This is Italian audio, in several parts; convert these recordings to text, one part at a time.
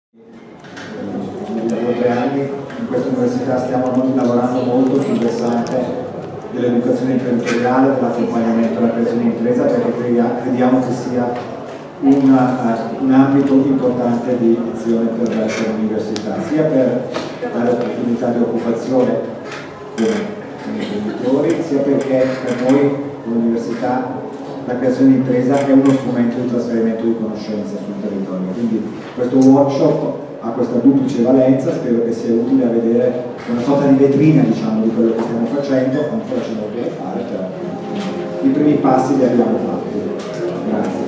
Dopo 3 anni in questa università stiamo lavorando molto sul versante dell'educazione imprenditoriale, dell'accompagnamento alla creazione di impresa, perché crediamo che sia un ambito importante di azione per l'università, sia per dare opportunità di occupazione come imprenditori, sia perché per noi l'università la creazione di impresa è uno strumento di trasferimento di conoscenza sul territorio. Quindi questo workshop ha questa duplice valenza, spero che sia utile a vedere una sorta di vetrina, diciamo, di quello che stiamo facendo. Ancora c'è molto da fare, però i primi passi li abbiamo fatti. Grazie.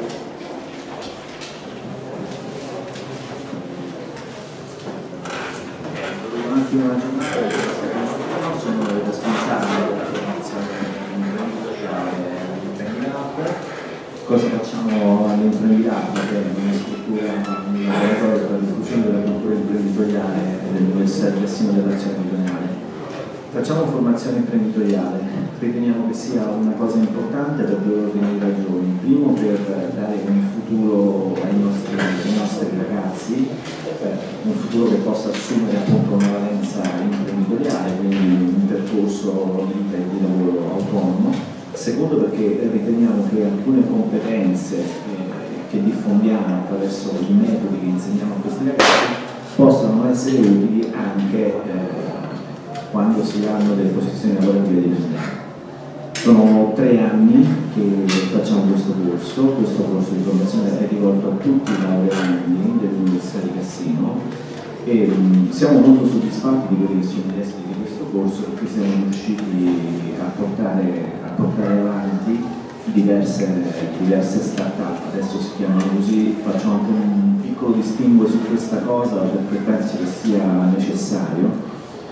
Un attimo la giornata, sono il responsabile della formazione imprenditoriale all'Imprendilat. Cosa facciamo all'Imprendilat? Che è una struttura, un laboratorio per la diffusione della cultura imprenditoriale dell'Università di Cassino dell'Azione Regionale. Facciamo formazione imprenditoriale, riteniamo che sia una cosa importante per due ordini di ragioni. Primo, per dare un futuro ai nostri ragazzi, un futuro che possa assumere appunto una valenza imprenditoriale, quindi un percorso di vita e di lavoro autonomo. Secondo, perché riteniamo che alcune competenze che diffondiamo attraverso i metodi che insegniamo a questi ragazzi possano essere utili anche quando si hanno delle posizioni lavorative dipendenti. Sono 3 anni che facciamo questo corso di formazione è rivolto a tutti i laureandi dell'Università di Cassino e siamo molto soddisfatti di quelli che sono gli esiti di questo corso, perché siamo riusciti a portare avanti diverse start-up, adesso si chiamano così. Faccio anche un piccolo distinguo su questa cosa perché penso che sia necessario.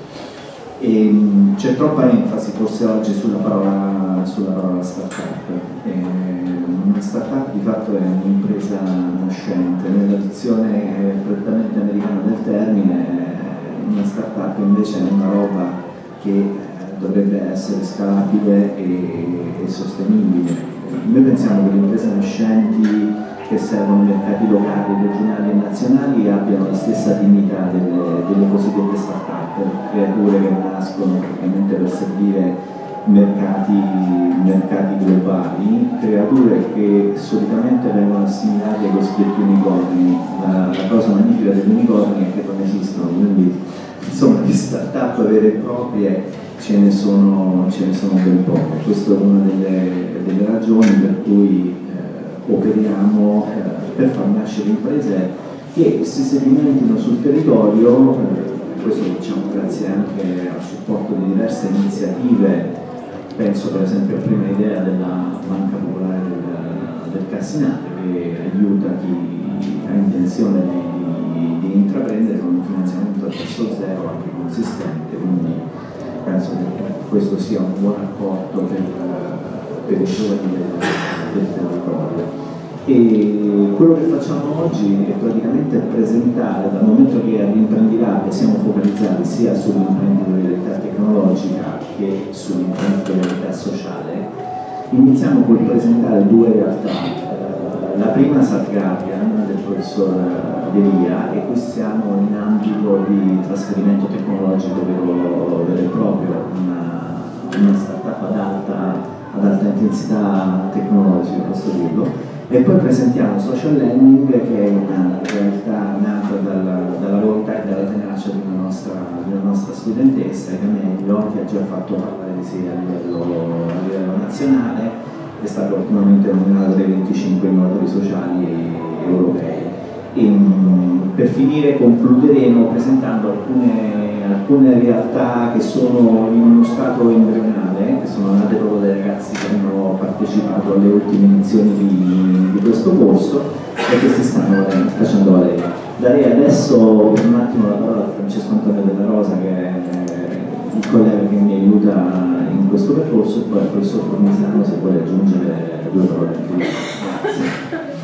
C'è troppa enfasi forse oggi sulla parola startup. Una startup di fatto è un'impresa nascente, nella dizione prettamente americana del termine. Una startup invece è una roba che dovrebbe essere scalabile e sostenibile. Noi pensiamo che le imprese nascenti che servono mercati locali, regionali e nazionali abbiano la stessa dignità delle cosiddette start-up, creature che nascono praticamente per servire mercati globali, creature che solitamente vengono assimilate ai cosiddetti unicorni. La cosa magnifica degli unicorni è che non esistono, quindi insomma di start-up vere e proprie ce ne sono ben poche. Questa è una delle ragioni per cui operiamo per far nascere imprese che si sedimentino sul territorio. Questo lo facciamo grazie anche al supporto di diverse iniziative. Penso per esempio alla prima idea della Banca Popolare del Cassinate, che aiuta chi ha intenzione di intraprendere con un finanziamento a tasso zero anche consistente, quindi penso che questo sia un buon apporto per i giovani del territorio. E quello che facciamo oggi è praticamente presentare, dal momento che all'Imprendilat siamo focalizzati sia sull'imprenditorialità tecnologica che sull'imprenditorialità sociale, iniziamo col presentare 2 realtà. La prima, Sat Guardian, del professor Delia, e qui siamo in ambito di trasferimento tecnologico vero e proprio, una startup ad alta intensità tecnologica, posso dirlo. E poi presentiamo Social Lending, che è una realtà nata dalla volontà e dalla tenacia di una nostra studentessa, Ida Meglio, che ha già fatto parlare di sé a livello nazionale, è stato ultimamente nominato dai 25 innovatori sociali europei. Per finire concluderemo presentando alcune realtà che sono in uno stato embrionale, che sono nate proprio dai ragazzi che hanno partecipato alle ultime edizioni di questo corso e che si stanno facendo valere. Darei adesso per un attimo la parola a Francesco Antonio Della Rosa, che è il collega che mi aiuta in questo percorso, e poi al professor Formisano se vuole aggiungere 2 parole in più. Grazie.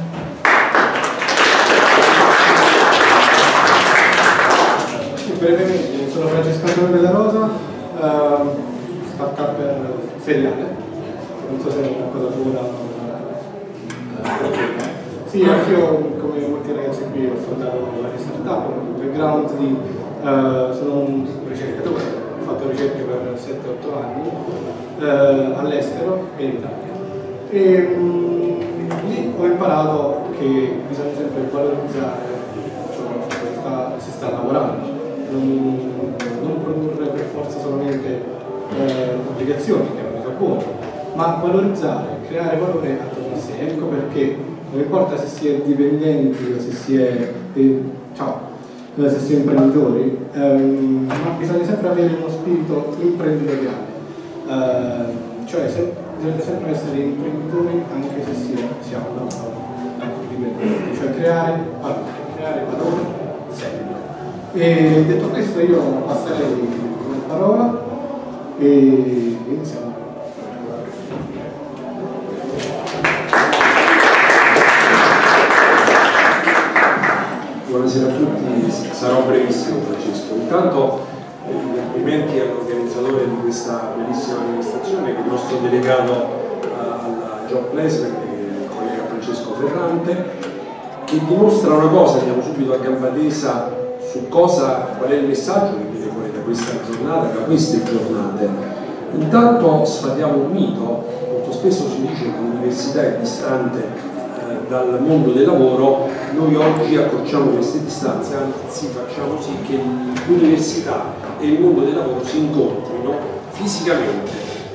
Brevemente, sono Francesco Antonio Della Rosa, startup seriale, non so se è una cosa buona o una. Sì, anch'io come molti ragazzi qui ho fondato varie startup, un background di sono un ricercatore, ho fatto ricerche per 7-8 anni all'estero e in Italia. E lì ho imparato che bisogna sempre valorizzare ciò che si sta lavorando, non produrre per forza solamente obbligazioni, che è una cosa buona, ma valorizzare, creare valore attorno a sé. Ecco perché non importa se si è dipendenti o se si è, se si è imprenditori, ma bisogna sempre avere uno spirito imprenditoriale, cioè bisogna sempre essere imprenditori anche se si ha un lavoro dipendenti, cioè creare valore sempre. E detto questo io passerei la parola e iniziamo. Buonasera a tutti, sarò brevissimo Francesco. Intanto complimenti all'organizzatore di questa bellissima manifestazione, il nostro delegato alla Job Placement, il collega Francesco Ferrante, che dimostra una cosa, andiamo subito a gamba tesa su qual è il messaggio che viene fuori da questa giornata, da queste giornate. Intanto sfatiamo un mito, molto spesso si dice che l'università è distante dal mondo del lavoro. Noi oggi accorciamo queste distanze, anzi facciamo sì che l'università e il mondo del lavoro si incontrino fisicamente.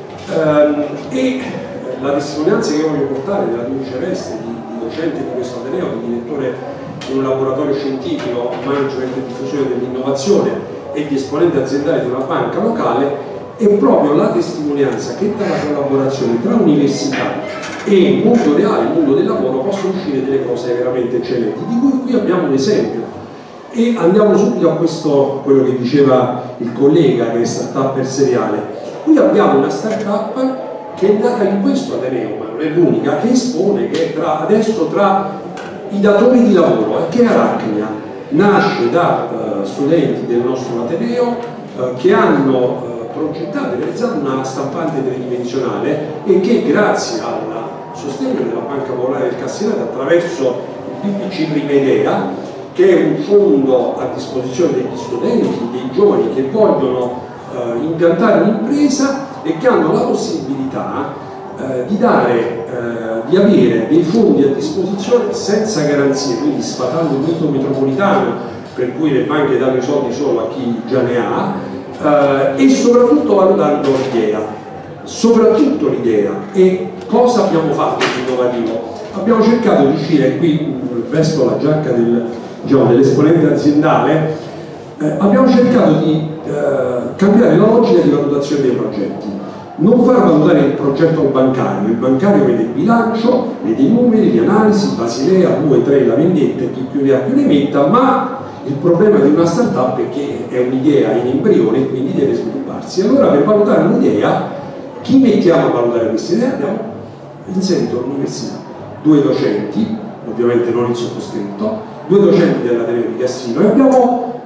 E la testimonianza che io voglio portare della Duce Veste, di docente di questo Ateneo, di direttore di un laboratorio scientifico, management e diffusione dell'innovazione e di esponente aziendale di una banca locale, è proprio la testimonianza che dalla collaborazione tra università e mondo reale, mondo del lavoro, possono uscire delle cose veramente eccellenti, di cui qui abbiamo un esempio. E andiamo subito a quello che diceva il collega, che è startup seriale. Qui abbiamo una startup che è nata in questo Ateneo, ma non è l'unica, che espone, che è adesso tra i datori di lavoro, che è Arachnia. Nasce da studenti del nostro Ateneo che hanno progettato e realizzato una stampante tridimensionale e che grazie al sostegno della Banca Popolare del Castelletto attraverso il BPC Prima Idea, che è un fondo a disposizione degli studenti, dei giovani che vogliono impiantare un'impresa e che hanno la possibilità di avere dei fondi a disposizione senza garanzie, quindi sfatando il mito metropolitano per cui le banche danno i soldi solo a chi già ne ha, e soprattutto valutando l'idea. E cosa abbiamo fatto di innovativo? Abbiamo cercato di uscire, qui vesto la giacca dell'esponente aziendale, abbiamo cercato di cambiare la logica di valutazione dei progetti, non far valutare il progetto al bancario. Il bancario vede il bilancio, vede i numeri, le analisi, Basilea 2, 3, la vendetta, chi più ne ha più ne metta, ma il problema di una startup è che è un'idea in embrione e quindi deve svilupparsi. Allora, per valutare un'idea, chi mettiamo a valutare questa idea? Abbiamo inserito l'università, 2 docenti, ovviamente non il sottoscritto, 2 docenti dell'Ateneo di Cassino, e abbiamo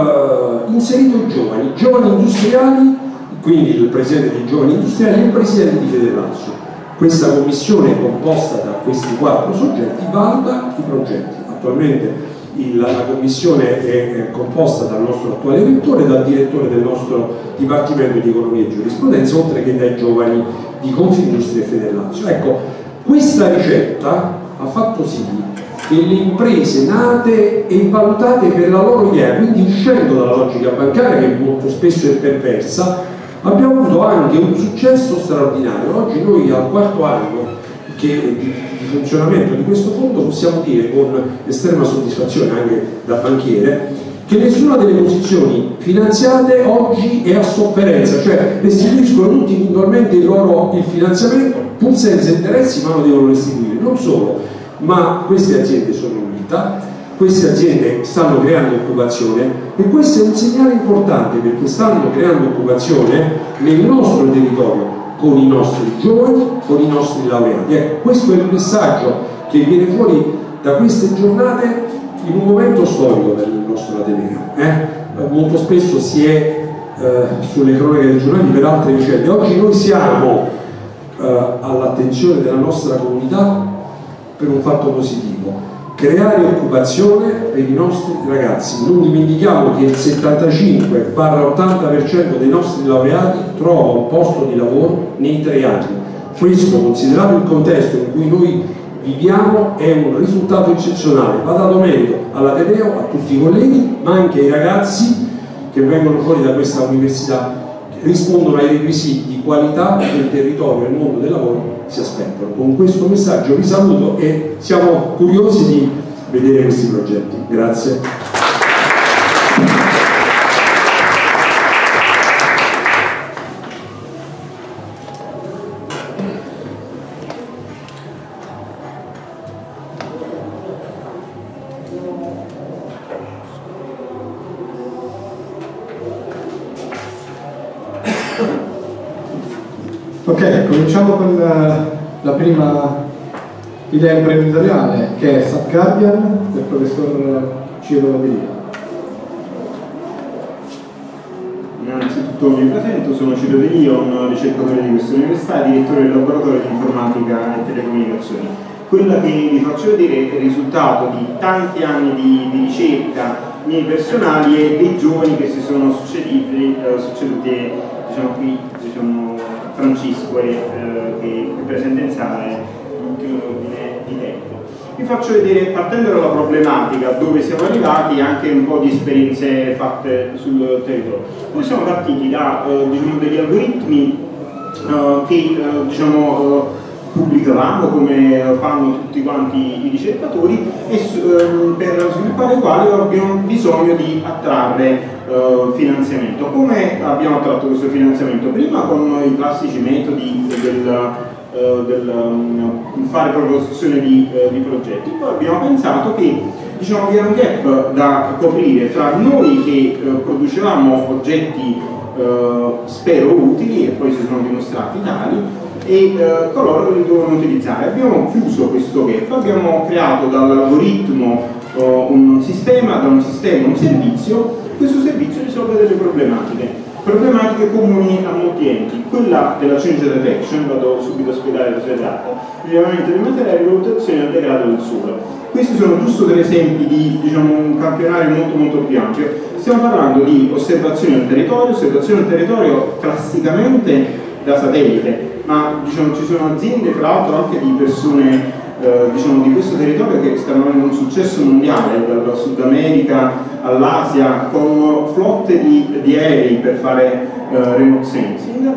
inserito i giovani industriali, quindi il presidente dei giovani industriali e il presidente di Federlazio. Questa commissione composta da questi 4 soggetti valuta i progetti. Attualmente la commissione è composta dal nostro attuale rettore, dal direttore del nostro Dipartimento di Economia e Giurisprudenza, oltre che dai giovani di Confindustria e Federlazio. Ecco, questa ricetta ha fatto sì che le imprese nate e valutate per la loro idea, quindi uscendo dalla logica bancaria che molto spesso è perversa, abbiamo avuto anche un successo straordinario. Oggi noi al 4º anno di funzionamento di questo fondo possiamo dire con estrema soddisfazione anche da banchiere che nessuna delle posizioni finanziate oggi è a sofferenza, cioè restituiscono tutti puntualmente il finanziamento pur senza interessi, ma lo devono restituire. Non solo, ma queste aziende sono in vita, queste aziende stanno creando occupazione e questo è un segnale importante, perché stanno creando occupazione nel nostro territorio, con i nostri giovani, con i nostri laureati. Ecco, questo è il messaggio che viene fuori da queste giornate in un momento storico per il nostro Ateneo. Molto spesso si è sulle cronache dei giornali per altre vicende. Oggi noi siamo all'attenzione della nostra comunità per un fatto positivo. creare occupazione per i nostri ragazzi. Non dimentichiamo che il 75-80% dei nostri laureati trova un posto di lavoro nei 3 anni. Questo, considerato il contesto in cui noi viviamo, è un risultato eccezionale. Va dato merito all'Ateneo, a tutti i colleghi, ma anche ai ragazzi che vengono fuori da questa università, che rispondono ai requisiti di qualità che il territorio e il mondo del lavoro si aspettano. Con questo messaggio vi saluto e siamo curiosi di vedere questi progetti. Grazie. Ok, cominciamo con la prima idea imprenditoriale, che è SAP Guardian del professor Ciro Laveria. Innanzitutto mi presento, sono Ciro Laveria, un ricercatore di questa università, direttore del laboratorio di informatica e telecomunicazioni. Quella che vi faccio vedere è il risultato di tanti anni di ricerca miei personali e dei giovani che si sono succeduti diciamo qui, Francisco che è presente in sala l'ultimo ordine di tempo. Vi faccio vedere, partendo dalla problematica dove siamo arrivati, anche un po' di esperienze fatte sul territorio. Noi siamo partiti da degli algoritmi che pubblicavamo come fanno tutti quanti i ricercatori e per sviluppare i quali abbiamo bisogno di attrarre finanziamento. Come abbiamo attratto questo finanziamento? Prima con i classici metodi del fare proposizione di progetti, poi abbiamo pensato che vi era un gap da coprire fra noi che producevamo oggetti spero utili e poi si sono dimostrati tali e coloro che li dovevano utilizzare. Abbiamo chiuso questo gap, abbiamo creato dall'algoritmo un sistema un servizio. Questo servizio risolve delle problematiche comuni a molti enti. Quella della change detection, vado subito a spiegare cosa si tratta, rilevamento di materiali, valutazione al degrado del suolo. Questi sono giusto degli esempi di un campionario molto più ampio. Stiamo parlando di osservazione del territorio classicamente da satellite, ma ci sono aziende, tra l'altro anche di persone di questo territorio che stanno avendo un successo mondiale, dal Sud America all'Asia, con flotte di aerei per fare remote sensing.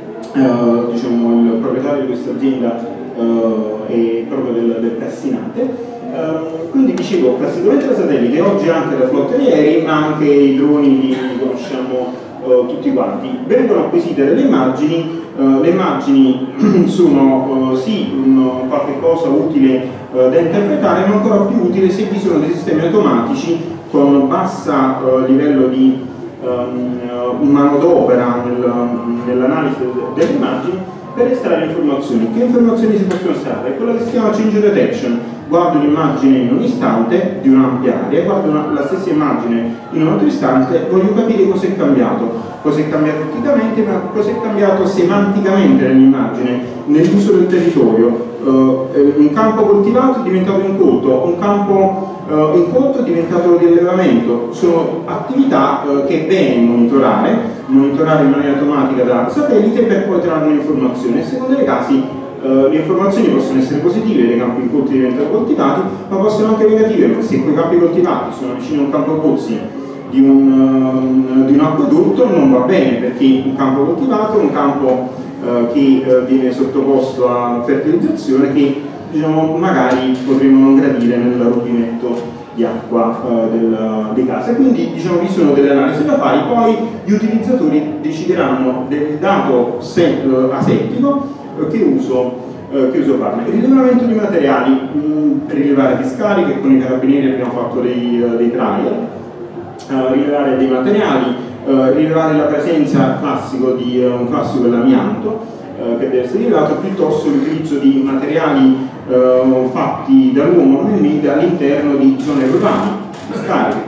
Il proprietario di questa azienda è proprio del Cassinate. Quindi dicevo, classicamente da satellite, oggi anche da flotte di aerei, ma anche i droni li conosciamo tutti quanti. Vengono acquisite delle immagini, le immagini sono sì qualche cosa utile da interpretare, ma ancora più utile se vi sono dei sistemi automatici con basso livello di manodopera nell'analisi delle immagini per estrarre informazioni. Che informazioni si possono estrarre? Quella che si chiama change detection. Guardo un'immagine in un istante di un'ampia area, guardo la stessa immagine in un altro istante, voglio capire cosa è cambiato otticamente, ma cosa è cambiato semanticamente nell'immagine, nell'uso del territorio. Un campo coltivato è diventato incolto, un campo incolto è diventato di allevamento. Sono attività che è bene monitorare in maniera automatica da satellite per poi trarre informazioni. A seconda dei casi le informazioni possono essere positive, dei campi incolti diventano coltivati, ma possono anche negative, ma se quei campi coltivati sono vicino a un campo pozzi di un acquedotto non va bene, perché un campo coltivato è un campo che viene sottoposto a fertilizzazione che magari potremmo non gradire nel rubinetto di acqua di casa. Quindi vi sono delle analisi da fare, poi gli utilizzatori decideranno del dato asettico che uso farne. Il rilevamento di materiali, rilevare discariche, con i carabinieri abbiamo fatto dei trial, rilevare dei materiali, rilevare la presenza un classico dell'amianto che deve essere rilevato, piuttosto l'utilizzo di materiali fatti dall'uomo all'interno di zone urbane, discariche.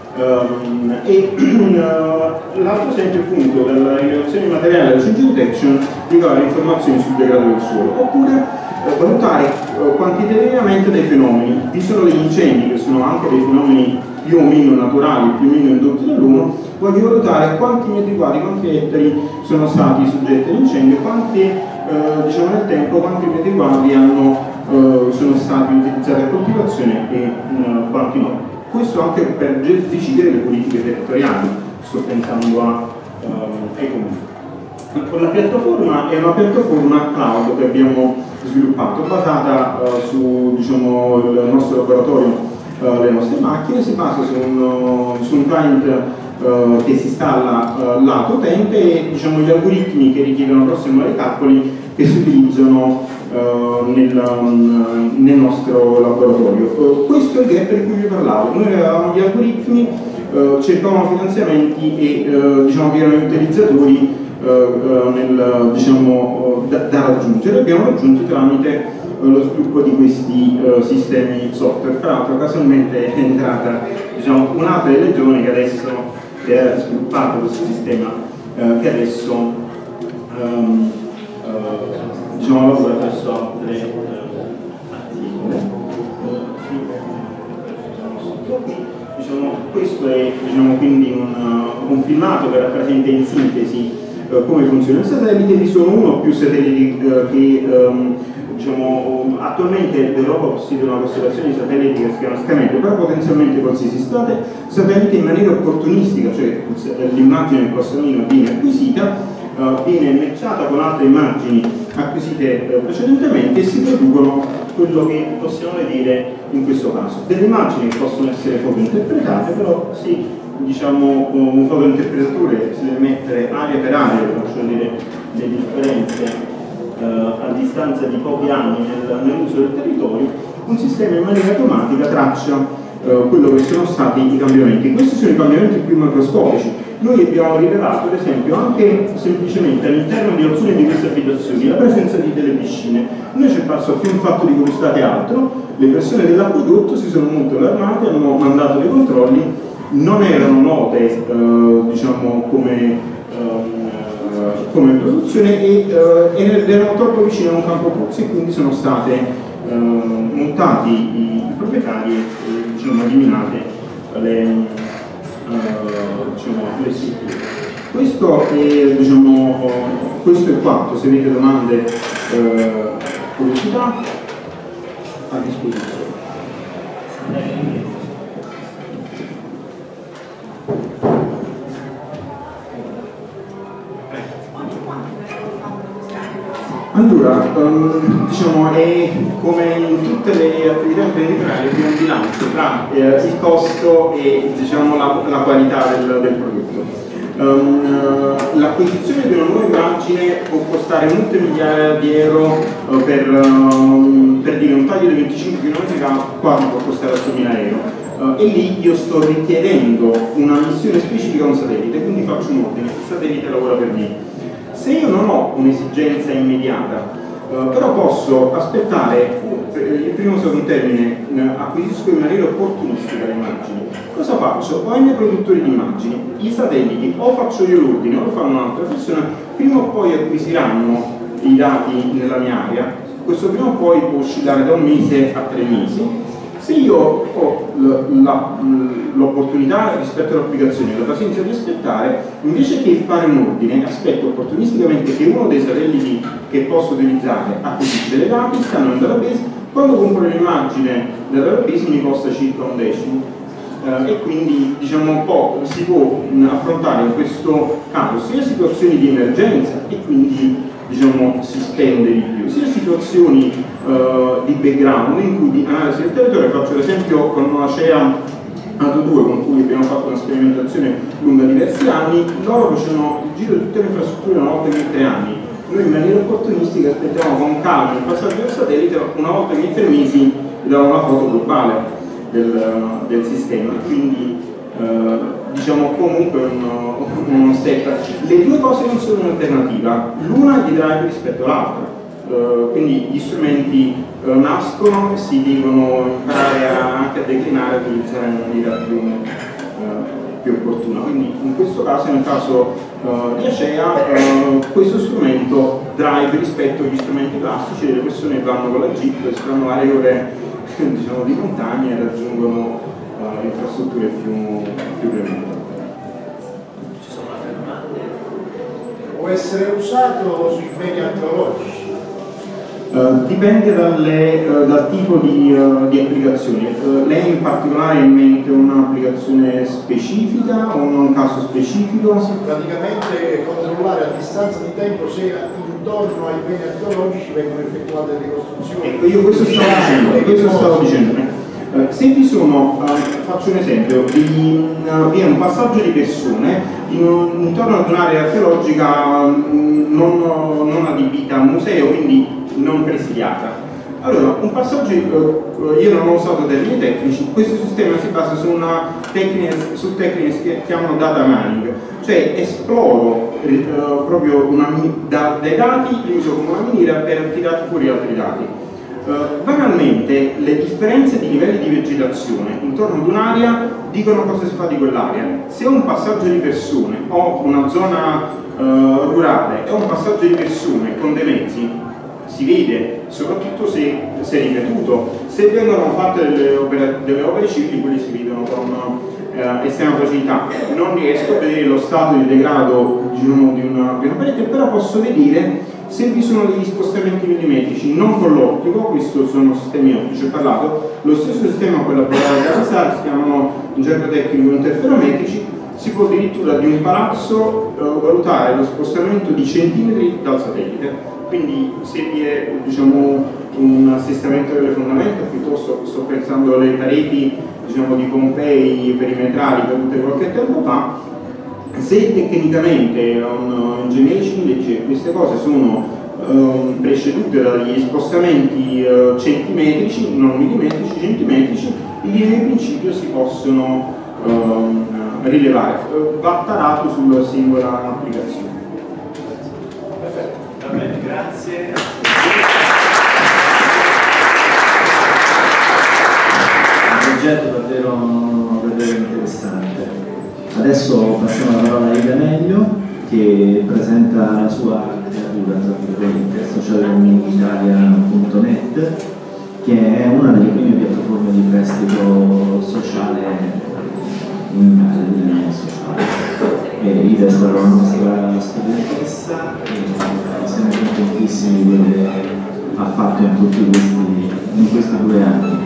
L'altro esempio appunto della rilevazione di materiale della change detection riguarda informazioni sul degrado del suolo, oppure valutare quantitativamente dei fenomeni. Vi sono degli incendi che sono anche dei fenomeni più o meno naturali, più o meno indotti dall'uomo. Voglio valutare quanti metri quadri, quanti ettari sono stati soggetti all'incendio, quanti diciamo nel tempo, quanti metri quadri sono stati utilizzati a coltivazione e quanti no. Questo anche per decidere le politiche territoriali, sto pensando ai comuni. La piattaforma è una piattaforma cloud che abbiamo sviluppato, basata su diciamo, il nostro laboratorio, le nostre macchine, si basa su un client che si installa lato utente e diciamo, gli algoritmi che richiedono prossimare calcoli che si utilizzano nel nostro laboratorio. Questo è il gap di cui vi parlavo. Noi avevamo gli algoritmi, cercavamo finanziamenti e diciamo che erano gli utilizzatori diciamo, da raggiungere. Abbiamo raggiunto tramite lo sviluppo di questi sistemi software. Tra l'altro casualmente è entrata diciamo, un'altra regione che adesso ha sviluppato questo sistema che adesso diciamo, lavora presso altre aziende. Diciamo, questo è diciamo, quindi un filmato che rappresenta in sintesi come funziona il satellite. Vi sono uno o più satelliti che diciamo, attualmente l'Europa possiede una costellazione di satelliti che si chiama Scametro, però potenzialmente qualsiasi satellite in maniera opportunistica, cioè l'immagine del costellino viene acquisita, viene matchata con altre immagini acquisite precedentemente e si producono quello che possiamo vedere in questo caso. Delle immagini che possono essere fotointerpretate, però diciamo, un fotointerpretatore si deve mettere area per area per faccio vedere le differenze a distanza di pochi anni nell'uso del territorio. Un sistema in maniera automatica traccia quello che sono stati i cambiamenti. Questi sono i cambiamenti più macroscopici. Noi abbiamo rilevato, ad esempio, anche semplicemente all'interno di alcune di queste abitazioni la presenza di delle piscine. Noi ci è parso più un fatto di curiosità che altro. Le persone dell'acquedotto si sono molto allarmate, hanno mandato dei controlli, non erano note diciamo, come produzione e erano troppo vicine a un campo pozzi e quindi sono state montati i proprietari e diciamo, eliminate le strutture. Questo è, diciamo, questo è quanto. Se avete domande, curiosità, a disposizione. Allora, diciamo, è come in tutte le attività imprenditoriali è un bilancio tra il costo e diciamo, la qualità del prodotto. L'acquisizione di una nuova immagine può costare molte migliaia di euro per dire un taglio di 25 km quasi può costare 8.000 euro. E lì io sto richiedendo una missione specifica a un satellite, quindi faccio un ordine, il satellite lavora per me. Se io non ho un'esigenza immediata, però posso aspettare, il primo secondo termine, acquisisco in maniera opportunistica le immagini, cosa faccio? Ho i miei produttori di immagini, i satelliti, o faccio io l'ordine o lo fanno un'altra persona, prima o poi acquisiranno i dati nella mia area, questo prima o poi può oscillare da 1 mese a 3 mesi. Se io ho l'opportunità rispetto all'applicazione, la pazienza di aspettare, invece che fare un ordine, aspetto opportunisticamente che uno dei satelliti che posso utilizzare acquisisce le dati, stanno nel database, quando compro l'immagine del database mi costa circa 1/10. E quindi diciamo un po' si può affrontare in questo caso sia situazioni di emergenza e quindi diciamo si spende di più, sia situazioni di background in cui di analisi del territorio. Faccio l'esempio con una CEA ATO2 con cui abbiamo fatto una sperimentazione lunga diversi anni. Loro facevano il giro di tutte le infrastrutture una volta ogni 3 anni, noi in maniera opportunistica aspettiamo con calma il passaggio del satellite, una volta ogni 3 mesi davamo una foto globale del sistema, quindi diciamo comunque uno step. Le due cose non sono un'alternativa, l'una è di drive rispetto all'altra, quindi gli strumenti nascono e si devono imparare anche a declinare e utilizzare in maniera più opportuna. Quindi in questo caso, nel caso di Acea, questo strumento drive rispetto agli strumenti classici, le persone vanno con la Jeep, si fanno varie ore diciamo, di montagna e raggiungono infrastrutture più brevetti. Ci sono altre domande? Può essere usato sui beni archeologici? Dipende dal tipo di applicazione. Lei in particolare ha in mente un'applicazione specifica o un caso specifico? Sì, praticamente controllare a distanza di tempo se intorno ai beni archeologici vengono effettuate delle costruzioni. Ecco, io questo stavo dicendo. Se vi sono, faccio un esempio, vi è un passaggio di persone intorno ad un'area archeologica non adibita a museo, quindi non presidiata. Allora, un passaggio, io non ho usato termini tecnici, questo sistema si basa su tecniche che chiamano data mining, cioè esploro proprio dai dati, li uso come una miniera per tirare fuori altri dati. Banalmente le differenze di livelli di vegetazione intorno ad un'area dicono cosa si fa di quell'area. Se ho un passaggio di persone o una zona rurale e un passaggio di persone con dei mezzi, si vede, soprattutto se è ripetuto. Se vengono fatte delle opere civili, quelle si vedono con estrema facilità. Non riesco a vedere lo stato di degrado, diciamo, di una parete, però posso vedere se vi sono degli spostamenti millimetrici, non con l'ottico, questo sono sistemi ottici, ho parlato, lo stesso sistema con la provare da RSAR, si chiamano in gergo tecnico interferometrici, si può addirittura di un palazzo valutare lo spostamento di centimetri dal satellite. Quindi se vi è, diciamo, un assestamento delle fondamenta, piuttosto sto pensando alle pareti, diciamo, di Pompei perimetrali cadute qualche tempo fa, se tecnicamente un ingegnere civile dice che queste cose sono precedute dagli spostamenti centimetrici, non millimetrici, centimetrici, in linea di principio si possono rilevare, va tarato sulla singola applicazione. Perfetto, va bene, grazie. Un progetto davvero interessante. Adesso passiamo la parola a Ida Meglio, che presenta la sua creatura, socialitalia.net, che è una delle prime piattaforme di prestito sociale in Italia. Ida è stata la nostra studentessa e siamo contentissimi di quello che ha fatto in questi 2 anni.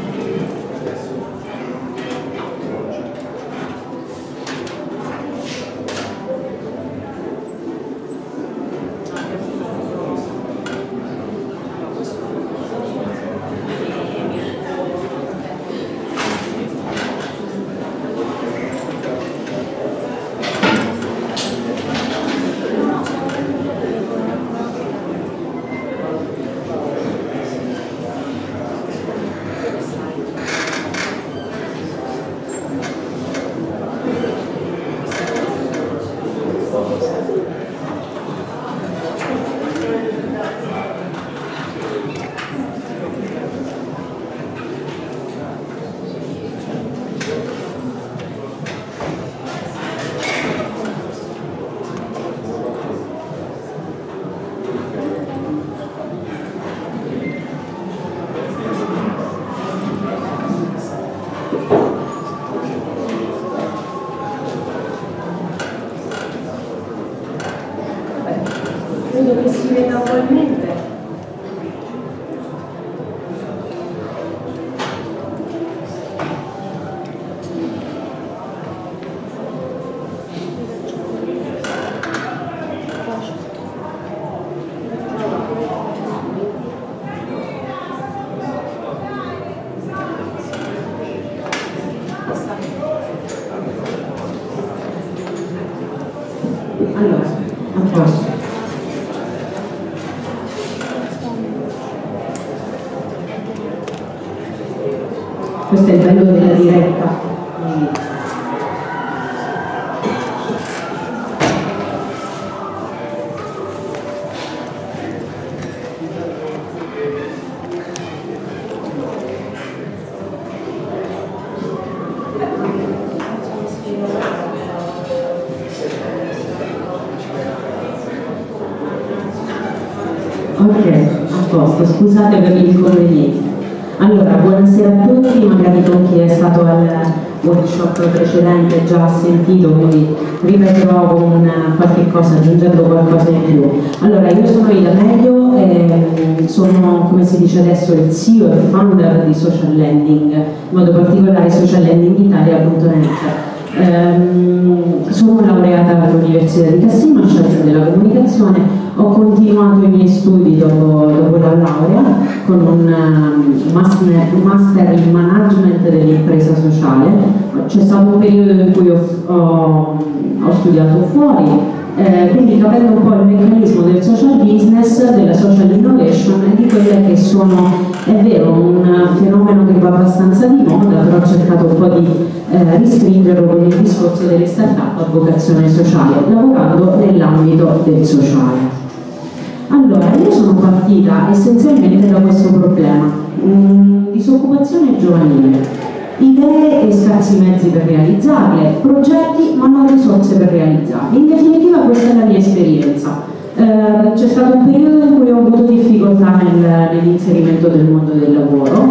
Credo che si veda ugualmente. Allora, a posto. Questo è il bello della diretta. Ok, a posto, scusate per l'inconveniente. Allora, buonasera a tutti, magari con chi è stato al workshop precedente già ha sentito, quindi ripeterò con qualche cosa, aggiungendo qualcosa in più. Allora, io sono Ida Meglio, sono, come si dice adesso, il CEO e founder di Social Lending, in modo particolare sociallendingitalia.net. Sono laureata all'Università di Cassino in Scienze della Comunicazione, ho continuato i miei studi dopo la laurea con un master in management dell'impresa sociale. C'è stato un periodo in cui ho studiato fuori, quindi capendo un po' il meccanismo del social business, della social innovation e di quelle che sono, è vero, un fenomeno che va abbastanza di moda, però ho cercato un po' di ristringerlo con il discorso delle start-up a vocazione sociale, lavorando nell'ambito del sociale. Allora, io sono partita essenzialmente da questo problema, disoccupazione giovanile, idee e scarsi mezzi per realizzarle, progetti ma non risorse per realizzarli. In definitiva questa è la mia esperienza. C'è stato un periodo in cui ho avuto difficoltà nell'inserimento del mondo del lavoro,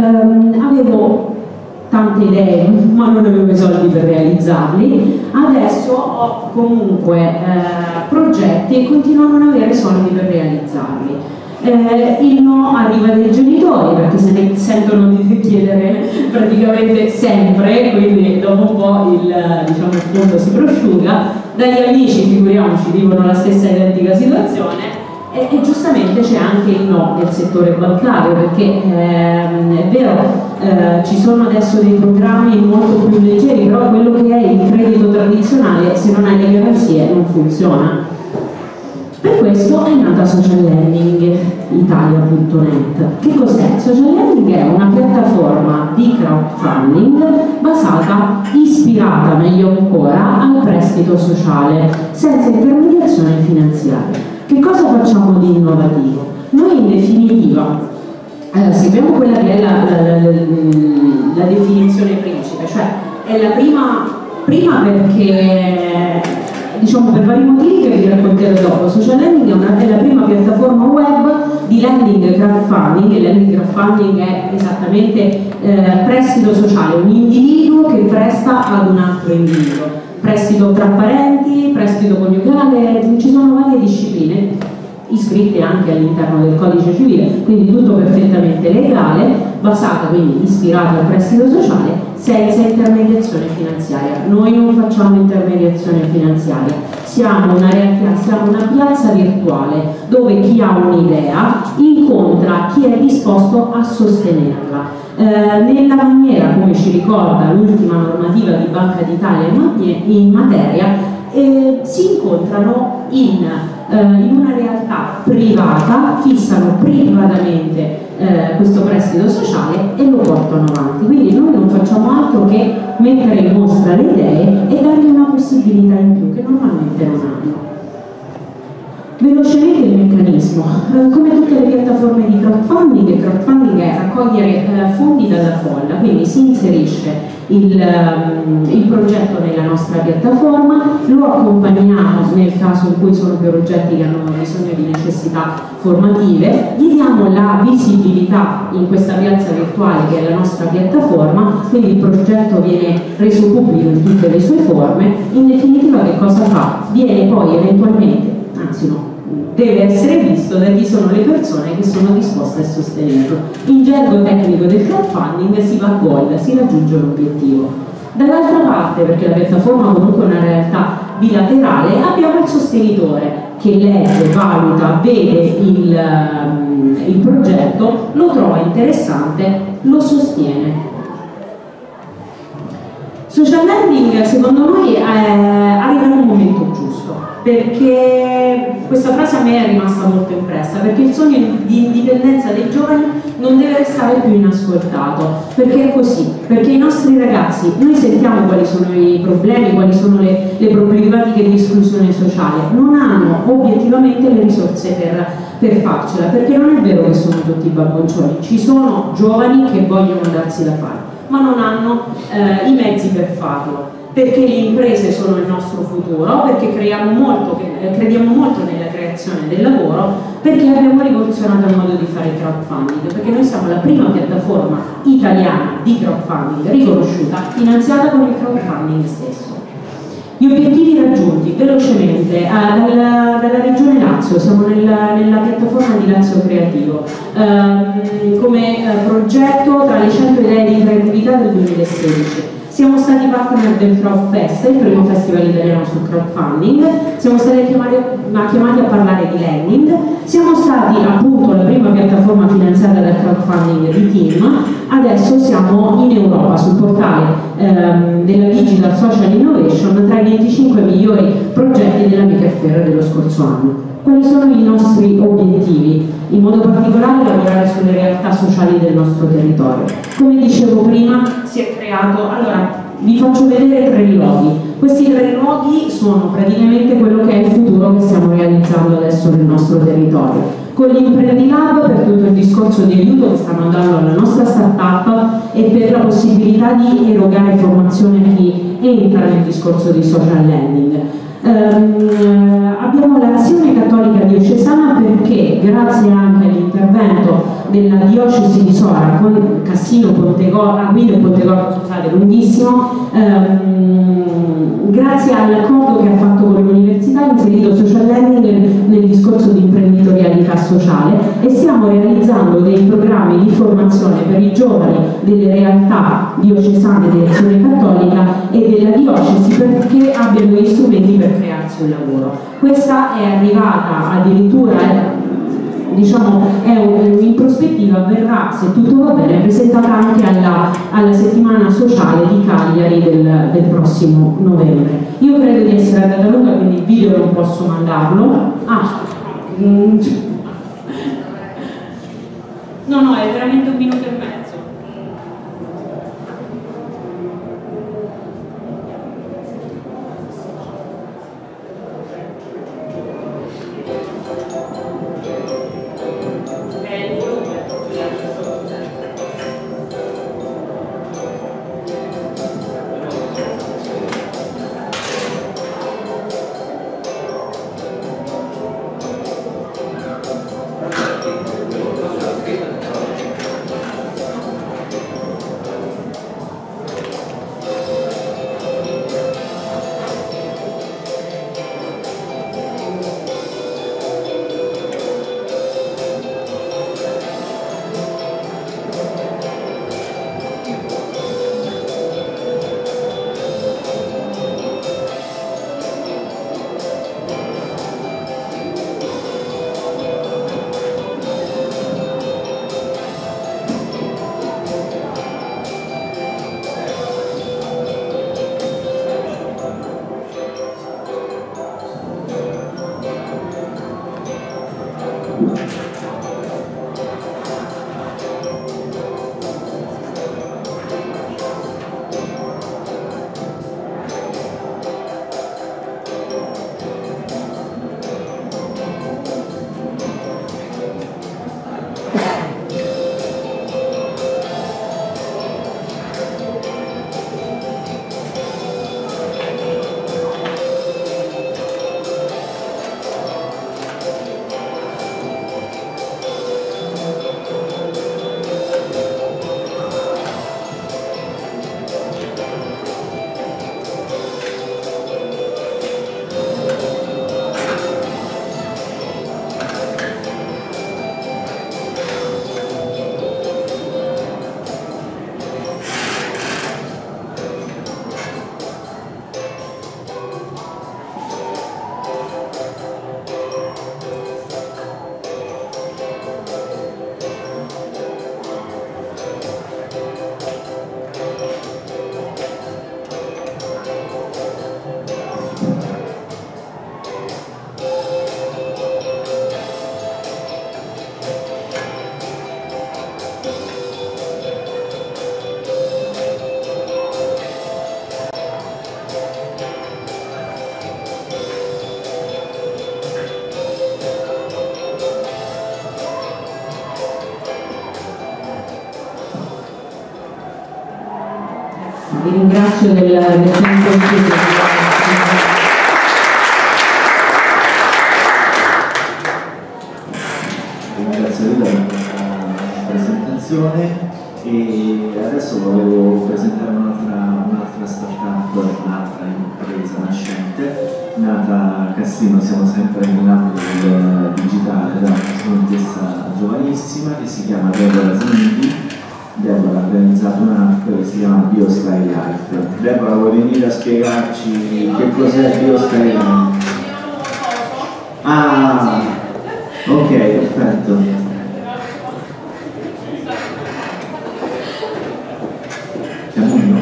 avevo tante idee ma non avevo i soldi per realizzarli, adesso ho comunque progetti e continuo a non avere soldi per realizzarli. Il no arriva dai genitori perché se ne sentono di chiedere praticamente sempre, quindi dopo un po' il fondo si prosciuga, dagli amici figuriamoci vivono la stessa identica situazione. E giustamente c'è anche il no nel settore bancario, perché è vero, ci sono adesso dei programmi molto più leggeri, però quello che è il credito tradizionale, se non hai le garanzie, non funziona. Per questo è nata sociallendingitalia.net. Che cos'è? Social Lending è una piattaforma di crowdfunding ispirata meglio ancora al prestito sociale, senza intermediazione finanziaria. Che cosa facciamo di innovativo? Noi in definitiva seguiamo quella che è la definizione principe, cioè è la prima perché, diciamo, per vari motivi che vi racconterò dopo. Social Lending è la prima piattaforma web di lending crowdfunding, e lending crowdfunding è esattamente prestito sociale, un individuo che presta ad un altro individuo. Prestito tra parenti, prestito coniugale, ci sono varie discipline iscritte anche all'interno del codice civile, quindi tutto perfettamente legale, basata quindi ispirata al prestito sociale, senza intermediazione finanziaria. Noi non facciamo intermediazione finanziaria, siamo una realtà, siamo una piazza virtuale dove chi ha un'idea incontra chi è disposto a sostenerla. Nella maniera, come ci ricorda l'ultima normativa di Banca d'Italia in materia, si incontrano in una realtà privata, fissano privatamente questo prestito sociale e lo portano avanti. Quindi noi non facciamo altro che mettere in mostra le idee e dargli una possibilità in più che normalmente non hanno. Velocemente il meccanismo, come tutte le piattaforme di crowdfunding è raccogliere fondi dalla folla, quindi si inserisce il progetto nella nostra piattaforma, lo accompagniamo nel caso in cui sono progetti che hanno bisogno di necessità formative, gli diamo la visibilità in questa piazza virtuale che è la nostra piattaforma, quindi il progetto viene reso pubblico in tutte le sue forme. In definitiva che cosa fa? Viene poi eventualmente, anzi no, deve essere visto da chi sono le persone che sono disposte a sostenerlo. In gergo tecnico del crowdfunding si va a gol, si raggiunge l'obiettivo. Dall'altra parte, perché la piattaforma comunque è una realtà bilaterale, abbiamo il sostenitore che legge, valuta, vede il progetto, lo trova interessante, lo sostiene. Social lending secondo noi arriva in un momento giusto, perché questa frase a me è rimasta molto impressa, perché il sogno di indipendenza dei giovani non deve restare più inascoltato, perché è così, perché i nostri ragazzi, noi sentiamo quali sono i problemi, quali sono le problematiche di esclusione sociale, non hanno obiettivamente le risorse per farcela, perché non è vero che sono tutti bamboccioni, ci sono giovani che vogliono darsi da fare, ma non hanno i mezzi per farlo. perché le imprese sono il nostro futuro, perché crediamo molto nella creazione del lavoro, perché abbiamo rivoluzionato il modo di fare il crowdfunding, perché noi siamo la prima piattaforma italiana di crowdfunding riconosciuta, finanziata con il crowdfunding stesso. Gli obiettivi raggiunti velocemente dalla Regione Lazio, siamo nella piattaforma di Lazio Creativo, come progetto tra le 100 idee di creatività del 2016. Siamo stati partner del CrowdFest, il primo festival italiano sul crowdfunding, siamo stati chiamati a parlare di lending, siamo stati appunto la prima piattaforma finanziata dal crowdfunding di Team, adesso siamo in Europa sul portale della Digital Social Innovation tra i 25 migliori progetti della Maker Faire dello scorso anno. Quali sono i nostri obiettivi? In modo particolare lavorare sulle realtà sociali del nostro territorio. Come dicevo prima, si è creato, allora vi faccio vedere 3 luoghi. Questi 3 luoghi sono praticamente quello che è il futuro che stiamo realizzando adesso nel nostro territorio. Con l'Imprendi Lab per tutto il discorso di aiuto che stiamo dando alla nostra startup e per la possibilità di erogare formazione a chi entra nel discorso di social lending. Abbiamo l'Azione Cattolica Diocesana perché grazie anche all'intervento della diocesi di Sora con Cassino, Guido e Pontegordo, scusate, lunghissimo, grazie all'accordo che ha fatto con l'università ha inserito social lending nel discorso di imprenditorialità sociale e stiamo realizzando dei programmi di formazione per i giovani delle realtà diocesane di Azione Cattolica e della diocesi perché abbiano gli strumenti per crearsi un lavoro. Questa è arrivata addirittura, diciamo, in prospettiva verrà, se tutto va bene, presentata anche alla settimana sociale di Cagliari del prossimo novembre. Io credo di essere andata lunga, quindi il video non posso mandarlo. No, è veramente 1 minuto e mezzo. vi ringrazio del tempo speso. Ringrazio Rita per la presentazione e adesso volevo presentare un'altra startup, un'altra impresa nascente, nata a Cassino, siamo sempre nell'ambito del digitale, da una studentessa giovanissima che si chiama Deborah Zanidi. Deborah ha organizzato un'app che si chiama BioStyle Life. Deborah, vuoi venire a spiegarci che cos'è BioStyle Life? Ah, ok, perfetto. Camillo?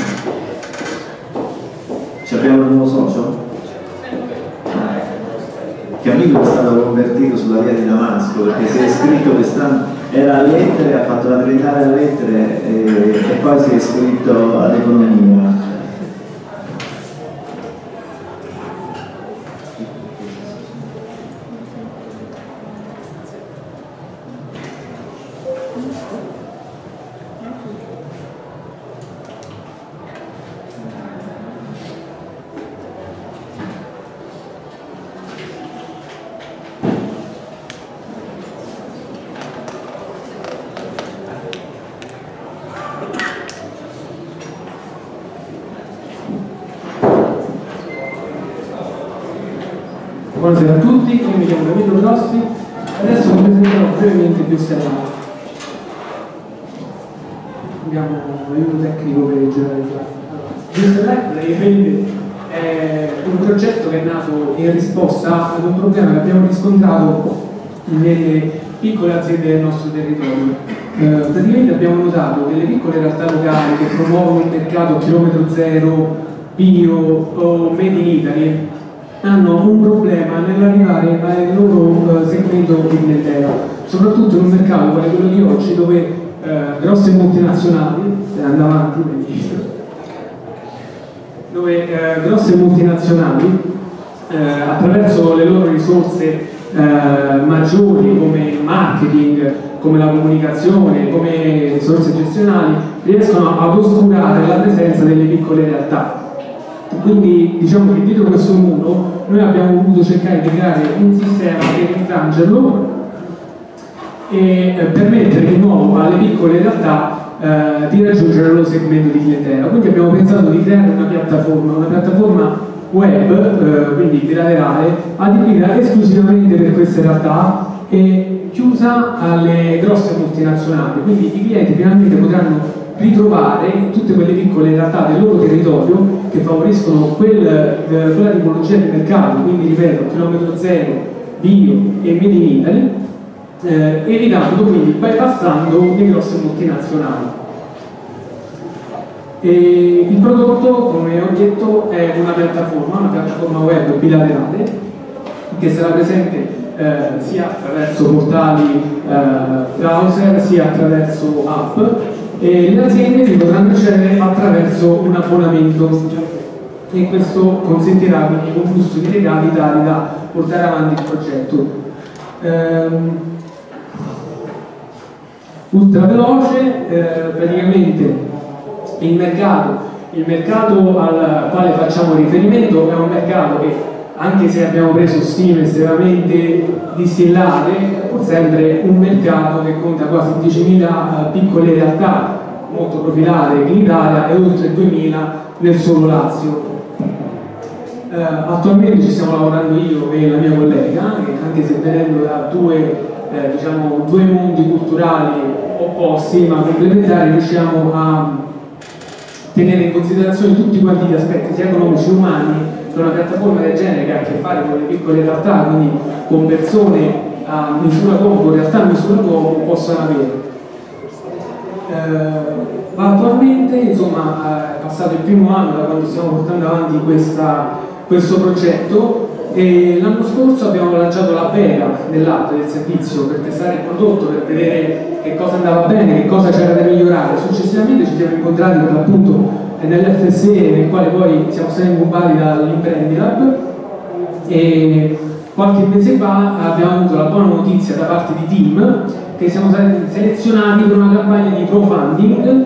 Ci abbiamo un nuovo socio? Camillo è stato convertito sulla via di Damasco perché si è iscritto quest'anno, era a lettere, ha fatto la triennale a lettere e poi si è iscritto ad economia. Buonasera a tutti, io mi chiamo Camillo Grossi, adesso vi presenterò brevemente BioStyle Life. Abbiamo un aiuto tecnico per generalizzare. BioStyle Life praticamente è un progetto che è nato in risposta ad un problema che abbiamo riscontrato nelle piccole aziende del nostro territorio. Praticamente abbiamo notato che le piccole realtà locali che promuovono un mercato a chilometro zero, bio o made in Italy hanno un problema nell'arrivare al loro segmento di clientela, soprattutto in un mercato come quello di oggi dove grosse multinazionali, andando avanti, dove grosse multinazionali attraverso le loro risorse maggiori come il marketing, come la comunicazione, come risorse gestionali, riescono ad oscurare la presenza delle piccole realtà. Quindi diciamo che dietro questo muro noi abbiamo voluto cercare di creare un sistema per infrangerlo e permettere di nuovo alle piccole realtà di raggiungere il loro segmento di clientela. Quindi abbiamo pensato di creare una piattaforma web, quindi bilaterale, adibita esclusivamente per queste realtà e chiusa alle grosse multinazionali. Quindi i clienti finalmente potranno ritrovare tutte quelle piccole realtà del loro territorio che favoriscono quella tipologia di mercato, quindi ripeto, chilometro zero, bio e made in Italy, evitando quindi, bypassando le grosse multinazionali. E il prodotto, come ho detto, è una piattaforma web bilaterale che sarà presente sia attraverso portali browser sia attraverso app, e le aziende li potranno accedere attraverso un abbonamento e questo consentirà quindi un flusso di legali tali da portare avanti il progetto. Ultra veloce, praticamente il mercato al quale facciamo riferimento è un mercato che, anche se abbiamo preso stime estremamente distillate, è pur sempre un mercato che conta quasi 10.000 piccole realtà molto profilate in Italia e oltre 2.000 nel solo Lazio. Attualmente ci stiamo lavorando io e la mia collega, che anche se venendo da due mondi culturali opposti ma complementari, riusciamo a tenere in considerazione tutti quanti gli aspetti sia economici che umani che una piattaforma del genere, che ha a che fare con le piccole realtà, quindi con persone a misura d'uomo, con realtà a misura d'uomo, possano avere. Ma attualmente, insomma, è passato il primo anno da quando stiamo portando avanti questo progetto e l'anno scorso abbiamo lanciato la beta dell'app, del servizio, per testare il prodotto, per vedere che cosa andava bene, che cosa c'era da migliorare. Successivamente ci siamo incontrati per l'appunto nell'FSE, nel quale poi siamo stati inglobati dall'Imprendilab, e qualche mese fa abbiamo avuto la buona notizia da parte di Team che siamo stati selezionati per una campagna di crowdfunding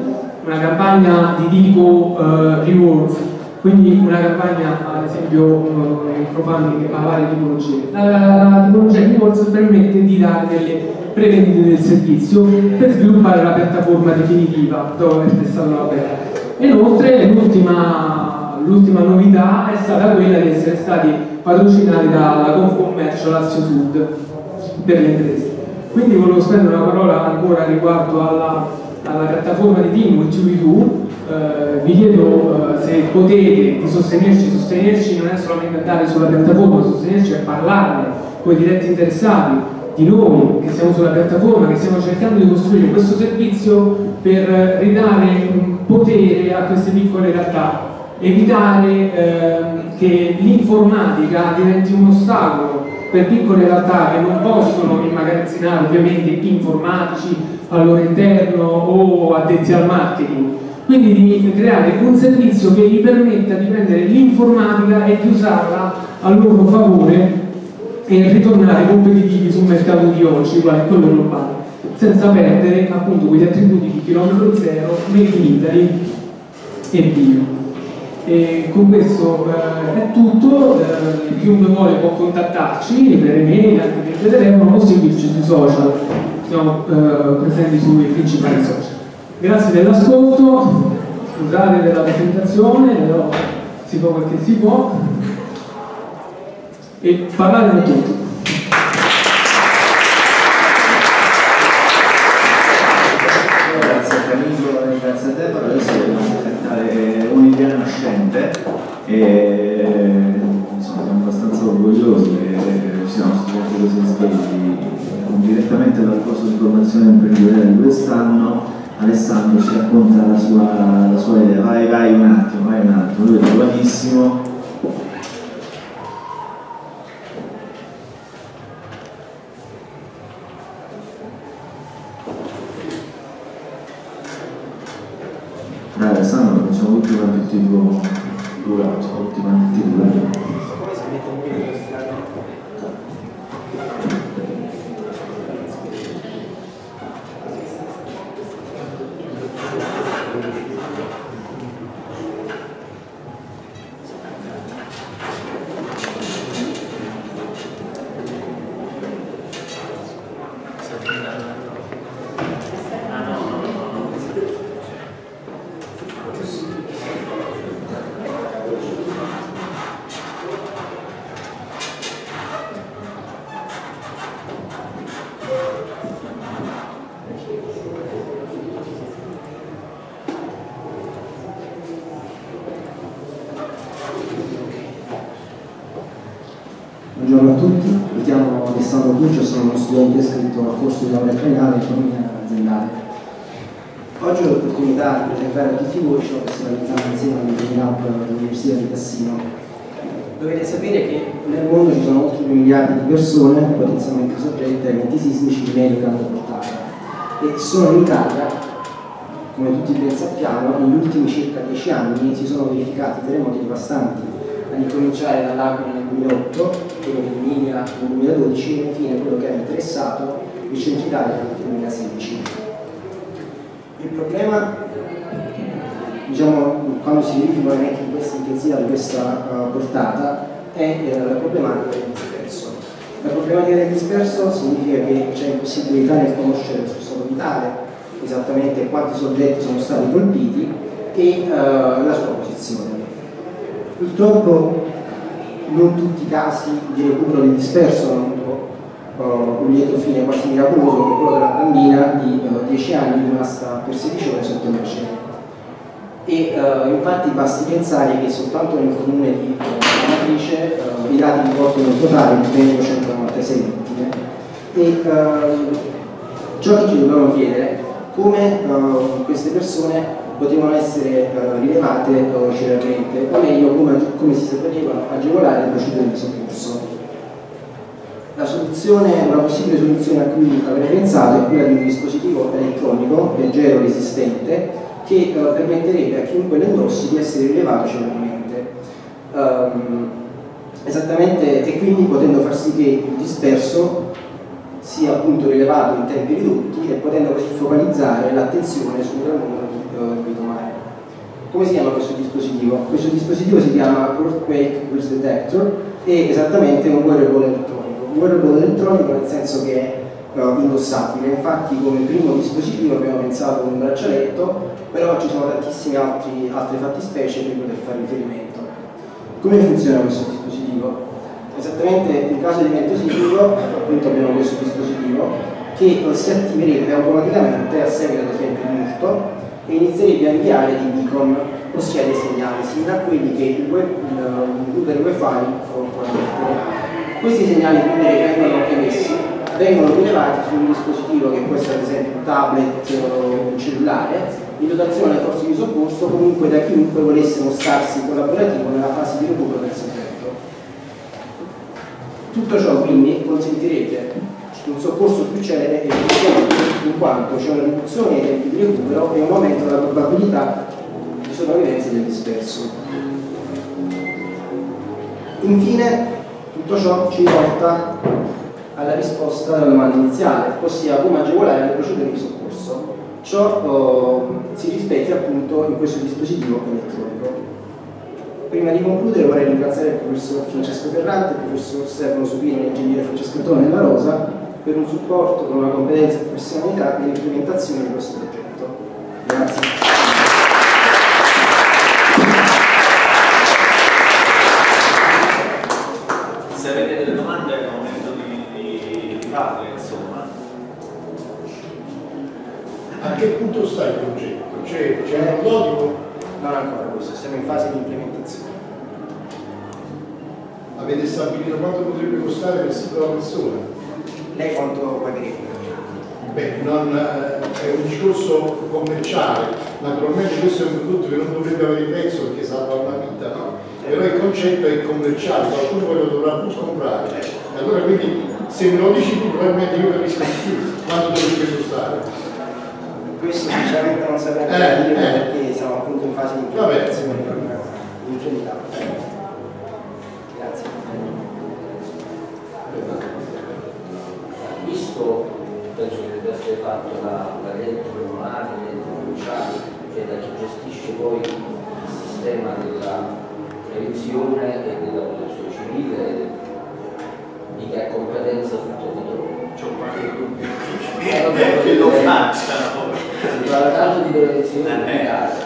una campagna di tipo rewards, quindi una campagna ad esempio in crowdfunding a varie tipologie. La tipologia rewards permette di dare delle prevendite del servizio per sviluppare la piattaforma definitiva dopo aver testato la beta. Inoltre l'ultima novità è stata quella di essere stati patrocinati dalla Confcommercio Lazio Sud per le imprese. Quindi volevo spendere una parola ancora riguardo alla piattaforma di Team G2. Vi chiedo se potete di sostenerci non è solamente andare sulla piattaforma, sostenerci e parlarne con i diretti interessati di noi che siamo sulla piattaforma, che stiamo cercando di costruire questo servizio per ridare un potere a queste piccole realtà, evitare che l'informatica diventi un ostacolo per piccole realtà che non possono immagazzinare ovviamente informatici al loro interno o addetti al marketing. Quindi di creare un servizio che gli permetta di prendere l'informatica e di usarla a loro favore e ritornare competitivi sul mercato di oggi, quale è quello globale, senza perdere appunto quegli attributi di chilometro zero, made in Italy e bio. E con questo è tutto, chiunque vuole può contattarci per email, anche per telefono o seguirci sui social, siamo presenti sui principali social. Grazie dell'ascolto, scusate della presentazione, però si può quel che si può e parlare con tutti. Grazie Camillo e grazie a te, però adesso dobbiamo aspettare un'idea nascente e insomma siamo abbastanza orgogliosi che ci siano studenti così svegli. Direttamente dal corso di formazione imprenditoriale di quest'anno Alessandro ci racconta la sua idea. Vai un attimo, lui è giovanissimo. Dai Alessandro, facciamo tutti quanti il tipo plurale, tutti quanti il tipo plurale. Buongiorno a tutti, mi chiamo Alessandro Cuccio, sono uno studente iscritto al corso di laurea triennale in economia aziendale. Oggi ho l'opportunità di presentare a tutti voi ciò che sto realizzando insieme all'Università dell'Università di Cassino. Dovete sapere che nel mondo ci sono oltre 2 miliardi di persone potenzialmente soggette a eventi sismici di media e grande portata e solo in Italia, come tutti ben sappiamo, negli ultimi circa 10 anni si sono verificati terremoti devastanti, a ricominciare dall'Aquila nel 2008, quello dell'Emilia nel 2012 e infine quello che ha interessato il Centro Italia nel 2016. Il problema, diciamo, quando si verificano eventi di questa intensità, di questa portata, è la problematica del disperso. La problematica del disperso significa che c'è impossibilità nel conoscere il suo stato vitale, esattamente quanti soggetti sono stati colpiti e la sua posizione. Purtroppo non tutti i casi di recupero del disperso hanno avuto un lieto fine quasi miracoloso, come quello della bambina di 10 anni rimasta per 16 ore sotto macerie. E infatti basti pensare che soltanto nel comune di Amatrice i dati riportano in totale di ben 296 vittime e ciò che ci dobbiamo chiedere è come queste persone potevano essere rilevate celermente, o meglio come si potevano agevolare le procedure di soccorso. Una possibile soluzione a cui avrei pensato è quella di un dispositivo elettronico leggero, resistente, che permetterebbe a chiunque lo indossi di essere rilevato celermente. Esattamente, e quindi potendo far sì che il disperso sia appunto rilevato in tempi ridotti e potendo così focalizzare l'attenzione sul gran numero di ambito mare. Come si chiama questo dispositivo? Questo dispositivo si chiama Earthquake Risk Detector e esattamente un wearable elettronico. Un wearable elettronico nel senso che è indossabile, infatti come primo dispositivo abbiamo pensato a un braccialetto, però ci sono tantissime altre fattispecie per poter fare riferimento. Come funziona questo dispositivo? Esattamente in caso di evento sismico, appunto abbiamo questo dispositivo che si attiverebbe automaticamente a seguito ad esempio di un urto e inizierebbe a inviare dei beacon, ossia dei segnali, simili a quelli che il router wifi può emettere. Questi segnali vengono rilevati su un dispositivo che può essere ad esempio un tablet o un cellulare in dotazione alle forze di soccorso, comunque da chiunque volesse mostrarsi collaborativo nella fase di recupero del soggetto. Tutto ciò quindi consentirebbe un soccorso più celere e efficiente, in quanto c'è una riduzione dei tempi di recupero e un aumento della probabilità di sopravvivenza del disperso. Infine, tutto ciò ci porta alla risposta alla domanda iniziale, ossia come agevolare le procedure di soccorso. Ciò si rispecchia appunto in questo dispositivo elettronico. Prima di concludere vorrei ringraziare il professor Francesco Ferrante, il professor Stefano Supini e l'ingegnere Francesco Antonio Della Rosa per un supporto con una competenza e professionalità nell'implementazione di questo progetto. Grazie. Se avete delle domande è il momento di farle, insomma. A che punto sta il progetto? C'è un prototipo? Non ancora questo, siamo in fase di implementazione. Avete stabilito quanto potrebbe costare per singola persona? Lei quanto pagherebbe? Beh, è un discorso commerciale, naturalmente questo è un prodotto che non dovrebbe avere prezzo perché salva una vita, no? Però il concetto è commerciale, qualcuno poi lo dovrà pur comprare. Allora quindi se me lo dici tu probabilmente io capisco di più quanto dovrebbe costare. Questo sinceramente non saprei dire perché siamo appunto in fase di implementazione in generale. Grazie. Visto, penso che deve essere fatto da enti comunali, enti provinciali, cioè da chi gestisce poi il sistema della prevenzione e della protezione civile, di che ha competenza sul territorio. C'ho qualche dubbio. Che lo facciano. Si parla tanto di prevenzione militare.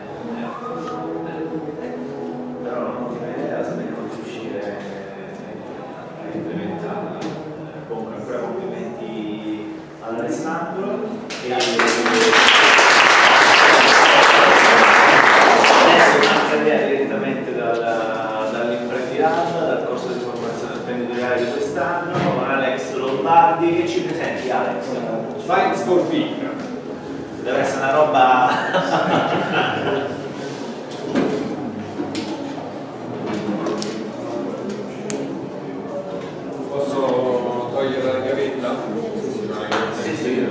Però un'ottima idea, speriamo di riuscire a implementarla. Comunque ancora complimenti all'Alessandro e adesso un'altra idea direttamente dall'imprenditore, dal corso di formazione imprenditoriale di quest'anno, con Alex Lombardi. Che ci presenti, Alex? Science for Fit. Deve essere una roba. Posso togliere la gavetta? Sì, sì.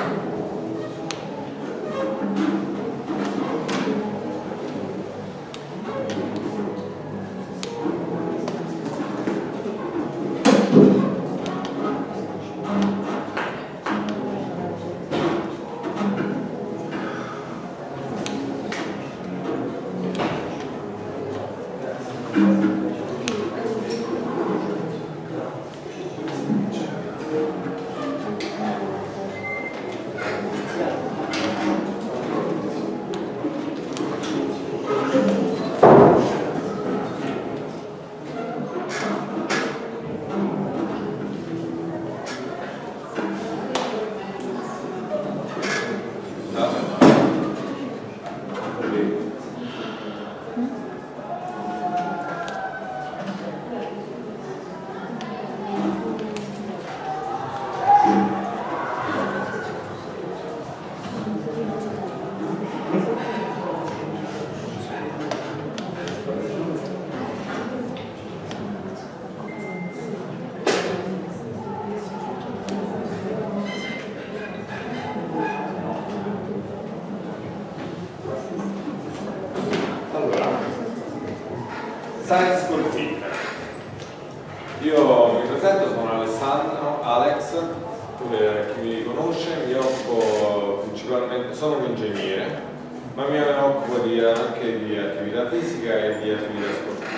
Science for Fit. Io mi presento, sono Alessandro, Alex, chi mi conosce, mi occupo principalmente, sono un ingegnere, ma mi occupo anche di attività fisica e di attività sportiva.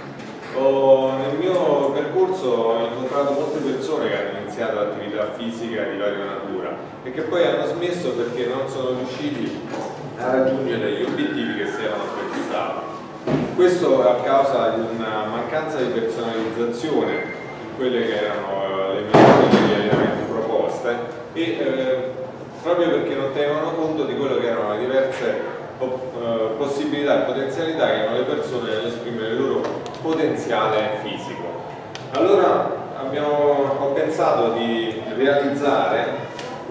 Nel mio percorso ho incontrato molte persone che hanno iniziato attività fisica di varia natura e che poi hanno smesso perché non sono riusciti a raggiungere gli obiettivi che si erano prefissati. Questo a causa di una mancanza di personalizzazione in quelle che erano le metodologie di allenamento proposte e proprio perché non tenevano conto di quello che erano le diverse possibilità e potenzialità che hanno le persone nell'esprimere il loro potenziale fisico. Allora ho pensato di realizzare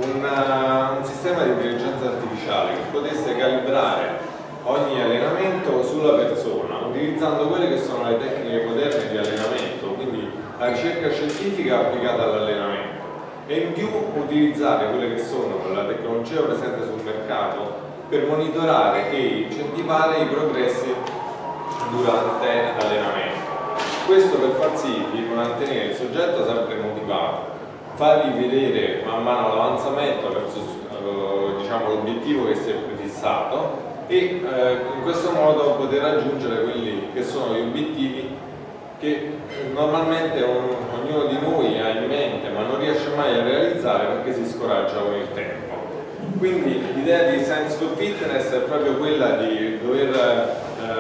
un sistema di intelligenza artificiale che potesse calibrare ogni allenamento sulla persona, utilizzando quelle che sono le tecniche moderne di allenamento, quindi la ricerca scientifica applicata all'allenamento, e in più utilizzare quelle che sono la tecnologia presente sul mercato per monitorare e incentivare i progressi durante l'allenamento. Questo per far sì di mantenere il soggetto sempre motivato, fargli vedere man mano l'avanzamento verso diciamo, l'obiettivo che si è prefissato e in questo modo poter raggiungere quelli che sono gli obiettivi che normalmente ognuno di noi ha in mente ma non riesce mai a realizzare perché si scoraggia con il tempo. Quindi l'idea di Science for Fitness è proprio quella di dover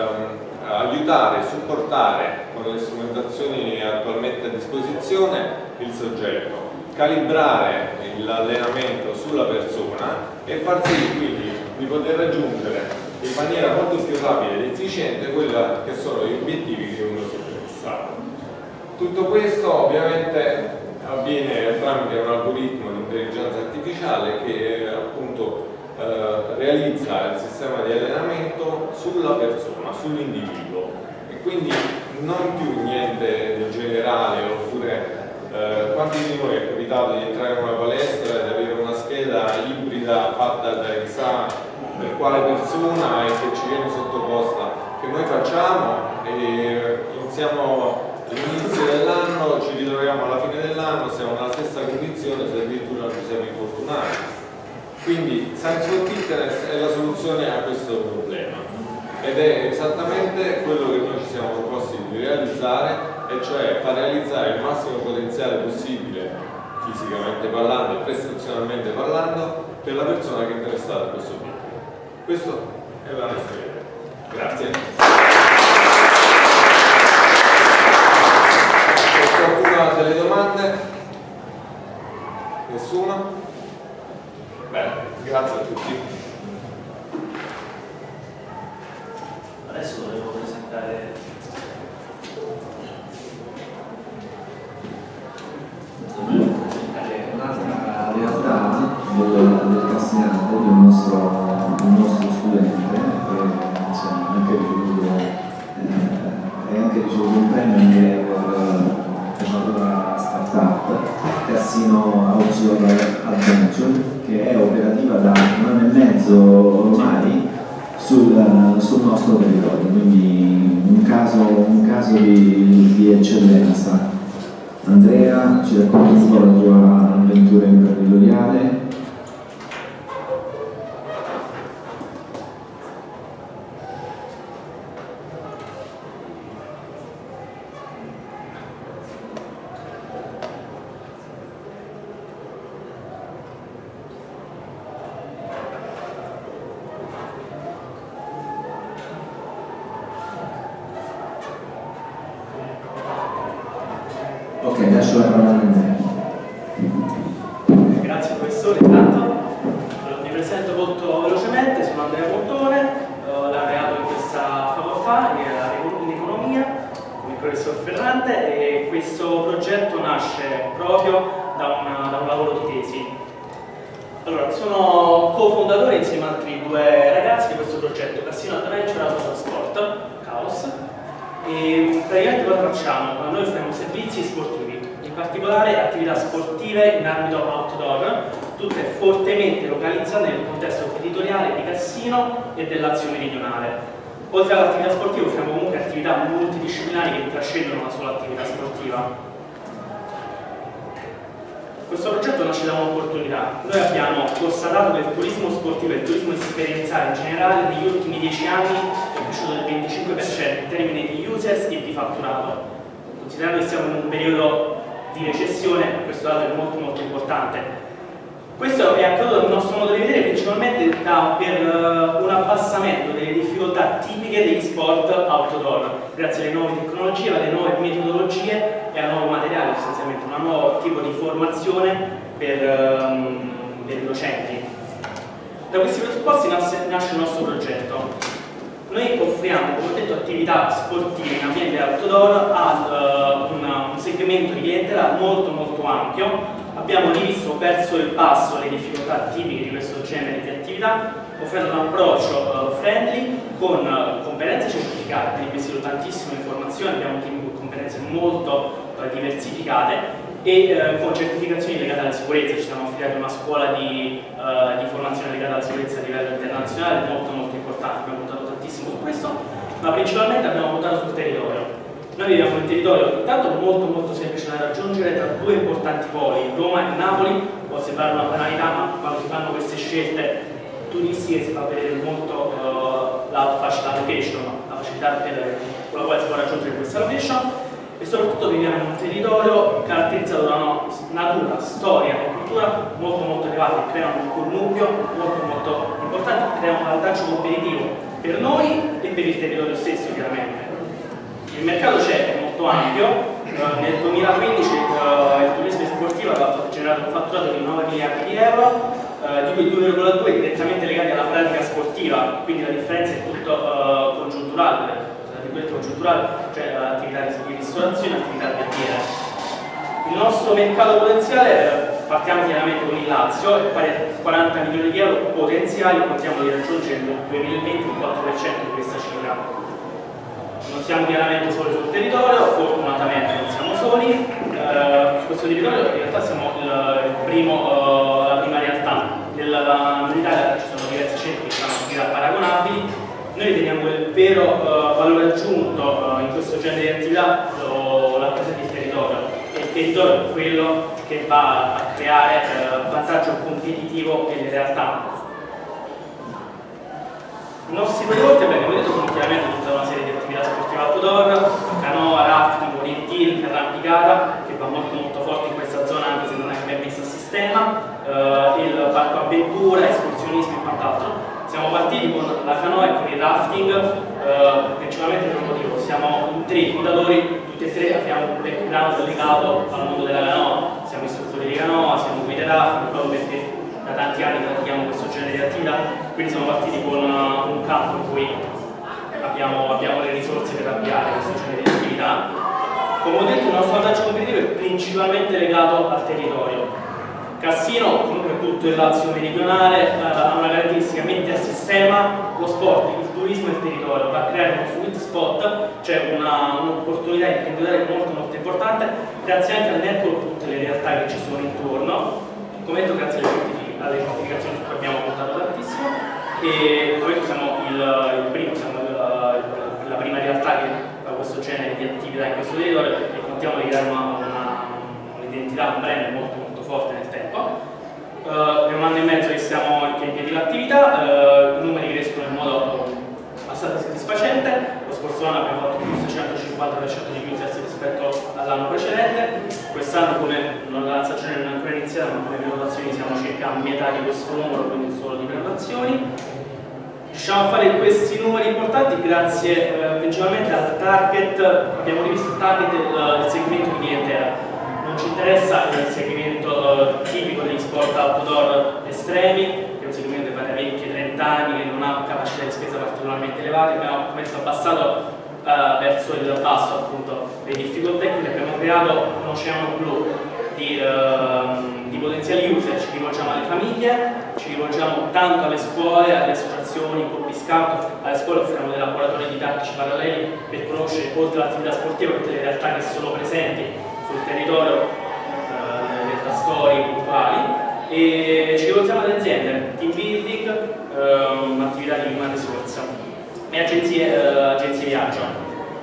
aiutare, supportare con le strumentazioni attualmente a disposizione il soggetto, calibrare l'allenamento sulla persona e far sì quindi di poter raggiungere in maniera molto più rapida ed efficiente quelli che sono gli obiettivi che uno si è fissato. Tutto questo ovviamente avviene tramite un algoritmo di intelligenza artificiale che appunto realizza il sistema di allenamento sulla persona, sull'individuo, e quindi non più niente di generale. Oppure quanti di noi è capitato di entrare in una palestra e di avere una scheda ibrida fatta da chissà per quale persona e che ci viene sottoposta, che noi facciamo e iniziamo all'inizio dell'anno, ci ritroviamo alla fine dell'anno, siamo nella stessa condizione, se addirittura ci siamo infortunati. Quindi Science for Fitness è la soluzione a questo problema ed è esattamente quello che noi ci siamo proposti di realizzare, e cioè far realizzare il massimo potenziale possibile fisicamente parlando e prestazionalmente parlando per la persona che è interessata a questo obiettivo. Questo è la nostra idea. Grazie. Qualcuno ha delle domande? Nessuno? Bene, grazie a tutti. Adesso volevo presentare un'altra realtà del Castigliano, di un nostro studente che insomma, ha anche ricevuto un premio per una startup, Cassino Outdoor Adventure, che è operativa da un anno e mezzo ormai sul nostro territorio, quindi un caso di eccellenza. Andrea, ci racconti un po' la tua avventura imprenditoriale? Ok, lascio la parola a Andrea. Grazie professore, intanto mi presento molto velocemente, sono Andrea Montone, laureato in questa facoltà in economia con il professor Ferrante, e questo progetto nasce proprio da un lavoro di tesi. Allora, sono cofondatore insieme ad altri due ragazzi di questo progetto, Cassino Adventure Autosport, Caos. E praticamente cosa facciamo? Noi offriamo servizi sportivi, in particolare attività sportive in ambito outdoor, tutte fortemente localizzate nel contesto territoriale di Cassino e del Lazio meridionale. Oltre all'attività sportiva offriamo comunque attività multidisciplinari che trascendono la sola attività sportiva. Questo progetto nasce da un'opportunità. Noi abbiamo constatato che il turismo sportivo e il turismo esperienziale in generale negli ultimi 10 anni è cresciuto del 25% in termini di users e di fatturato. Considerando che siamo in un periodo di recessione, questo dato è molto molto importante. Questo è accaduto nel nostro modo di vedere principalmente per un abbassamento delle difficoltà tipiche degli sport outdoor, grazie alle nuove tecnologie, alle nuove metodologie e al nuovo materiale, sostanzialmente un nuovo tipo di formazione per i docenti. Da questi presupposti nasce il nostro progetto. Noi offriamo, come ho detto, attività sportive in ambiente outdoor ad un segmento di clientela molto molto ampio. Abbiamo rivisto verso il basso le difficoltà tipiche di questo genere di attività, offrendo un approccio friendly con competenze certificate, quindi investito tantissime informazioni, abbiamo un team con competenze molto diversificate e con certificazioni legate alla sicurezza. Ci siamo affidati a una scuola di formazione legata alla sicurezza a livello internazionale molto molto importante, abbiamo puntato tantissimo su questo, ma principalmente abbiamo puntato sul territorio. Noi viviamo in un territorio intanto molto semplice da raggiungere tra due importanti poli, Roma e Napoli. Può sembrare una banalità, ma quando si fanno queste scelte turistiche si fa vedere molto la location, la facilità con la quale si può raggiungere questa location, e soprattutto viviamo in un territorio caratterizzato da una natura, storia e cultura molto elevate, che creano un connubio molto importante, che crea un vantaggio competitivo per noi e per il territorio stesso, chiaramente. Il mercato c'è, è molto ampio. Nel 2015 il turismo sportivo ha generato un fatturato di 9 miliardi di euro, di cui 2,2 direttamente legati alla pratica sportiva, quindi la differenza è tutto congiunturale, cioè attività di ristorazione e attività alberghiere. Il nostro mercato potenziale, partiamo chiaramente con il Lazio, è pari a 40 milioni di euro potenziali, contiamo di raggiungere nel 2020 il 4% di questa cifra. Non siamo chiaramente soli sul territorio, fortunatamente non siamo soli. Su questo territorio in realtà siamo la prima realtà. In Italia ci sono diversi centri che sono attività paragonabili. Noi riteniamo che il vero valore aggiunto in questo genere di attività lo rappresenta il territorio, e il territorio è quello che va a creare vantaggio competitivo nelle realtà. I nostri prodotti, come detto, sono chiaramente tutta una serie di attività sportive outdoor, canoa, rafting, orienteering, arrampicata, che va molto forte in questa zona anche se non è ben messa a sistema, il parco avventura, escursionismo e quant'altro. Siamo partiti con la canoa e con il rafting, principalmente per un motivo: siamo in 3 fondatori, tutti e 3 abbiamo un background legato al mondo della canoa, siamo istruttori di canoa, siamo guide rafting, proprio perché da tanti anni pratichiamo questo genere di attività, quindi siamo partiti con un campo in cui abbiamo le risorse per avviare questo genere di attività. Come ho detto, il nostro vantaggio competitivo è principalmente legato al territorio. Cassino, comunque tutto il Lazio meridionale, ha una caratteristica: mette a sistema lo sport, il turismo e il territorio, va a creare uno sweet spot, cioè un'opportunità imprenditoriale molto importante, grazie anche al network di tutte le realtà che ci sono intorno. Come detto, grazie alle certificazioni su cui abbiamo puntato tantissimo, e come detto siamo la prima realtà che fa questo genere di attività in questo territorio, e contiamo di creare un'identità, un brand molto forte nel tempo. È un anno e mezzo che siamo in piedi l'attività, i numeri crescono in modo abbastanza soddisfacente. Lo scorso anno abbiamo fatto più 150% di users rispetto all'anno precedente. Quest'anno, come la stagione non è ancora iniziata, ma come prenotazioni siamo circa a metà di questo numero, quindi solo di prenotazioni. Riusciamo a fare questi numeri importanti grazie principalmente al target. Abbiamo rivisto il target del segmento di clientela. Non ci interessa il segmento tipico degli sport outdoor estremi, che è un segmento che va dai 20 ai 30 anni, che non ha capacità di spesa particolarmente elevate. Abbiamo abbassato verso il basso appunto le difficoltà, quindi abbiamo creato un oceano blu di potenziali user. Ci rivolgiamo alle famiglie, ci rivolgiamo tanto alle scuole, alle associazioni, gruppi scout. Alle scuole offriamo dei laboratori didattici paralleli per conoscere, oltre all'attività sportiva, tutte le realtà che sono presenti sul territorio, nelle realtà storiche, culturali, e ci rivolgiamo alle aziende, team building, attività di human resource e agenzie viaggio.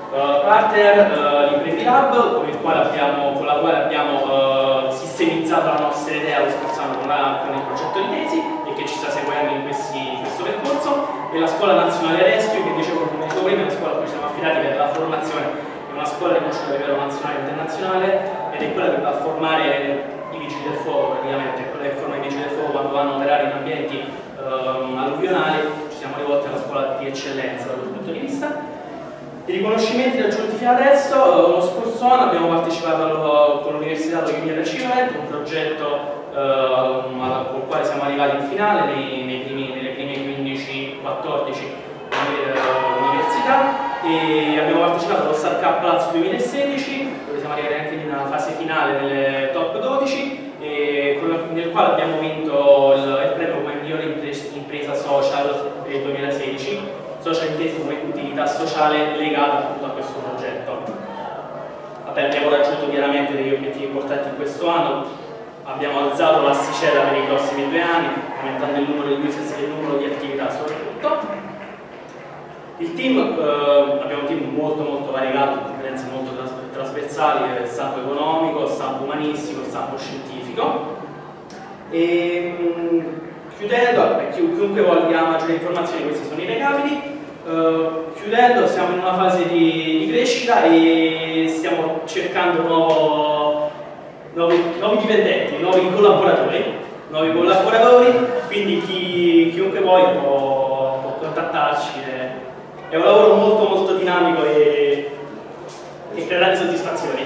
partner l'Imprevilab, con la quale abbiamo sistemizzato la nostra idea lo scorso anno con il progetto di tesi e che ci sta seguendo in questo percorso, e la Scuola Nazionale Rescue, che dicevo prima, è la scuola a cui ci siamo affidati per la formazione, è una scuola riconosciuta a livello nazionale e internazionale, ed è quella che va a formare i vigili del fuoco, praticamente, quella che forma i vigili del fuoco quando vanno a operare in ambienti alluvionali. Ci siamo rivolti alla scuola di eccellenza da questo punto di vista. I riconoscimenti raggiunti fino adesso: lo scorso anno abbiamo partecipato con l'Università di Junior Achievement, un progetto col quale siamo arrivati in finale nelle prime 15-14 università, e abbiamo partecipato allo Star Cup Palazzo 2016, dove siamo arrivati anche in una fase finale nelle top 12, nel quale abbiamo vinto il premio come migliore impresa social per il 2016, social inteso come utilità sociale legata appunto a questo progetto. Vabbè, abbiamo raggiunto chiaramente degli obiettivi importanti in questo anno, abbiamo alzato l'asticella per i prossimi 2 anni, aumentando il numero di users e il numero di attività soprattutto. Il team, abbiamo un team molto variegato, competenze molto trasversali, stampo economico, stampo umanistico, stampo scientifico. E chiudendo, per chiunque voglia maggiori informazioni, questi sono i recapiti. Chiudendo, siamo in una fase di crescita e stiamo cercando nuovi dipendenti, nuovi collaboratori, quindi chiunque voglia può contattarci. È un lavoro molto dinamico e creerà delle soddisfazioni.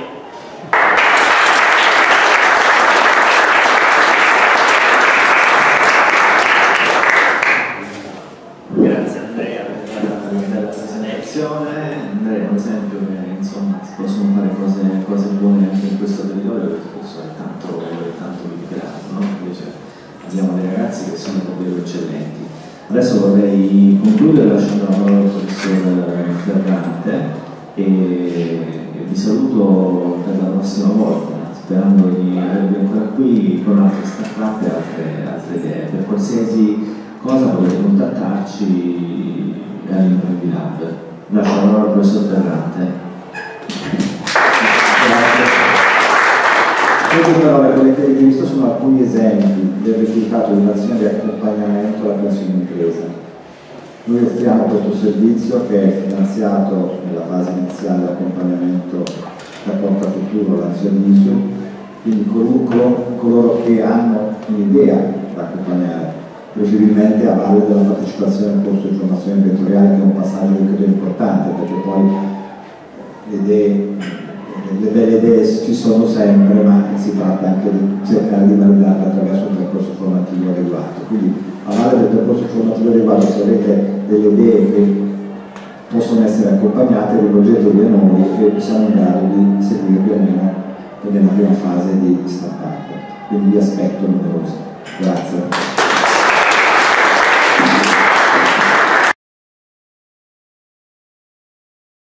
Grazie Andrea per la presentazione. Andrea è un esempio che insomma si possono fare cose buone anche in questo territorio, perché questo è tanto criticato, no? Invece abbiamo dei ragazzi che sono davvero eccellenti. Adesso vorrei concludere lasciando la parola al professor Ferrante e vi saluto per la prossima volta, sperando di avervi ancora qui con altre start-up e altre idee. Per qualsiasi cosa potete contattarci all'Imprevilab. Lascio la parola al professor Ferrante. Queste parole che avete visto sono alcuni esempi del risultato di un'azione di accompagnamento alla creazione di impresa. Noi offriamo questo servizio che è finanziato nella fase iniziale dell'accompagnamento da Porta Futuro, Lazio Visio, quindi coloro che hanno un'idea da accompagnare, preferibilmente a valle della partecipazione al corso di formazione imprenditoriale, che è un passaggio che credo importante, perché poi le belle idee ci sono sempre, ma si tratta anche di cercare di validarle attraverso un percorso formativo adeguato. Quindi a valle del percorso formativo adeguato, se avete delle idee che possono essere accompagnate, rivolgetevi a noi e siamo in grado di seguirvi almeno nella prima fase di startup. Quindi vi aspetto numerosi. Grazie.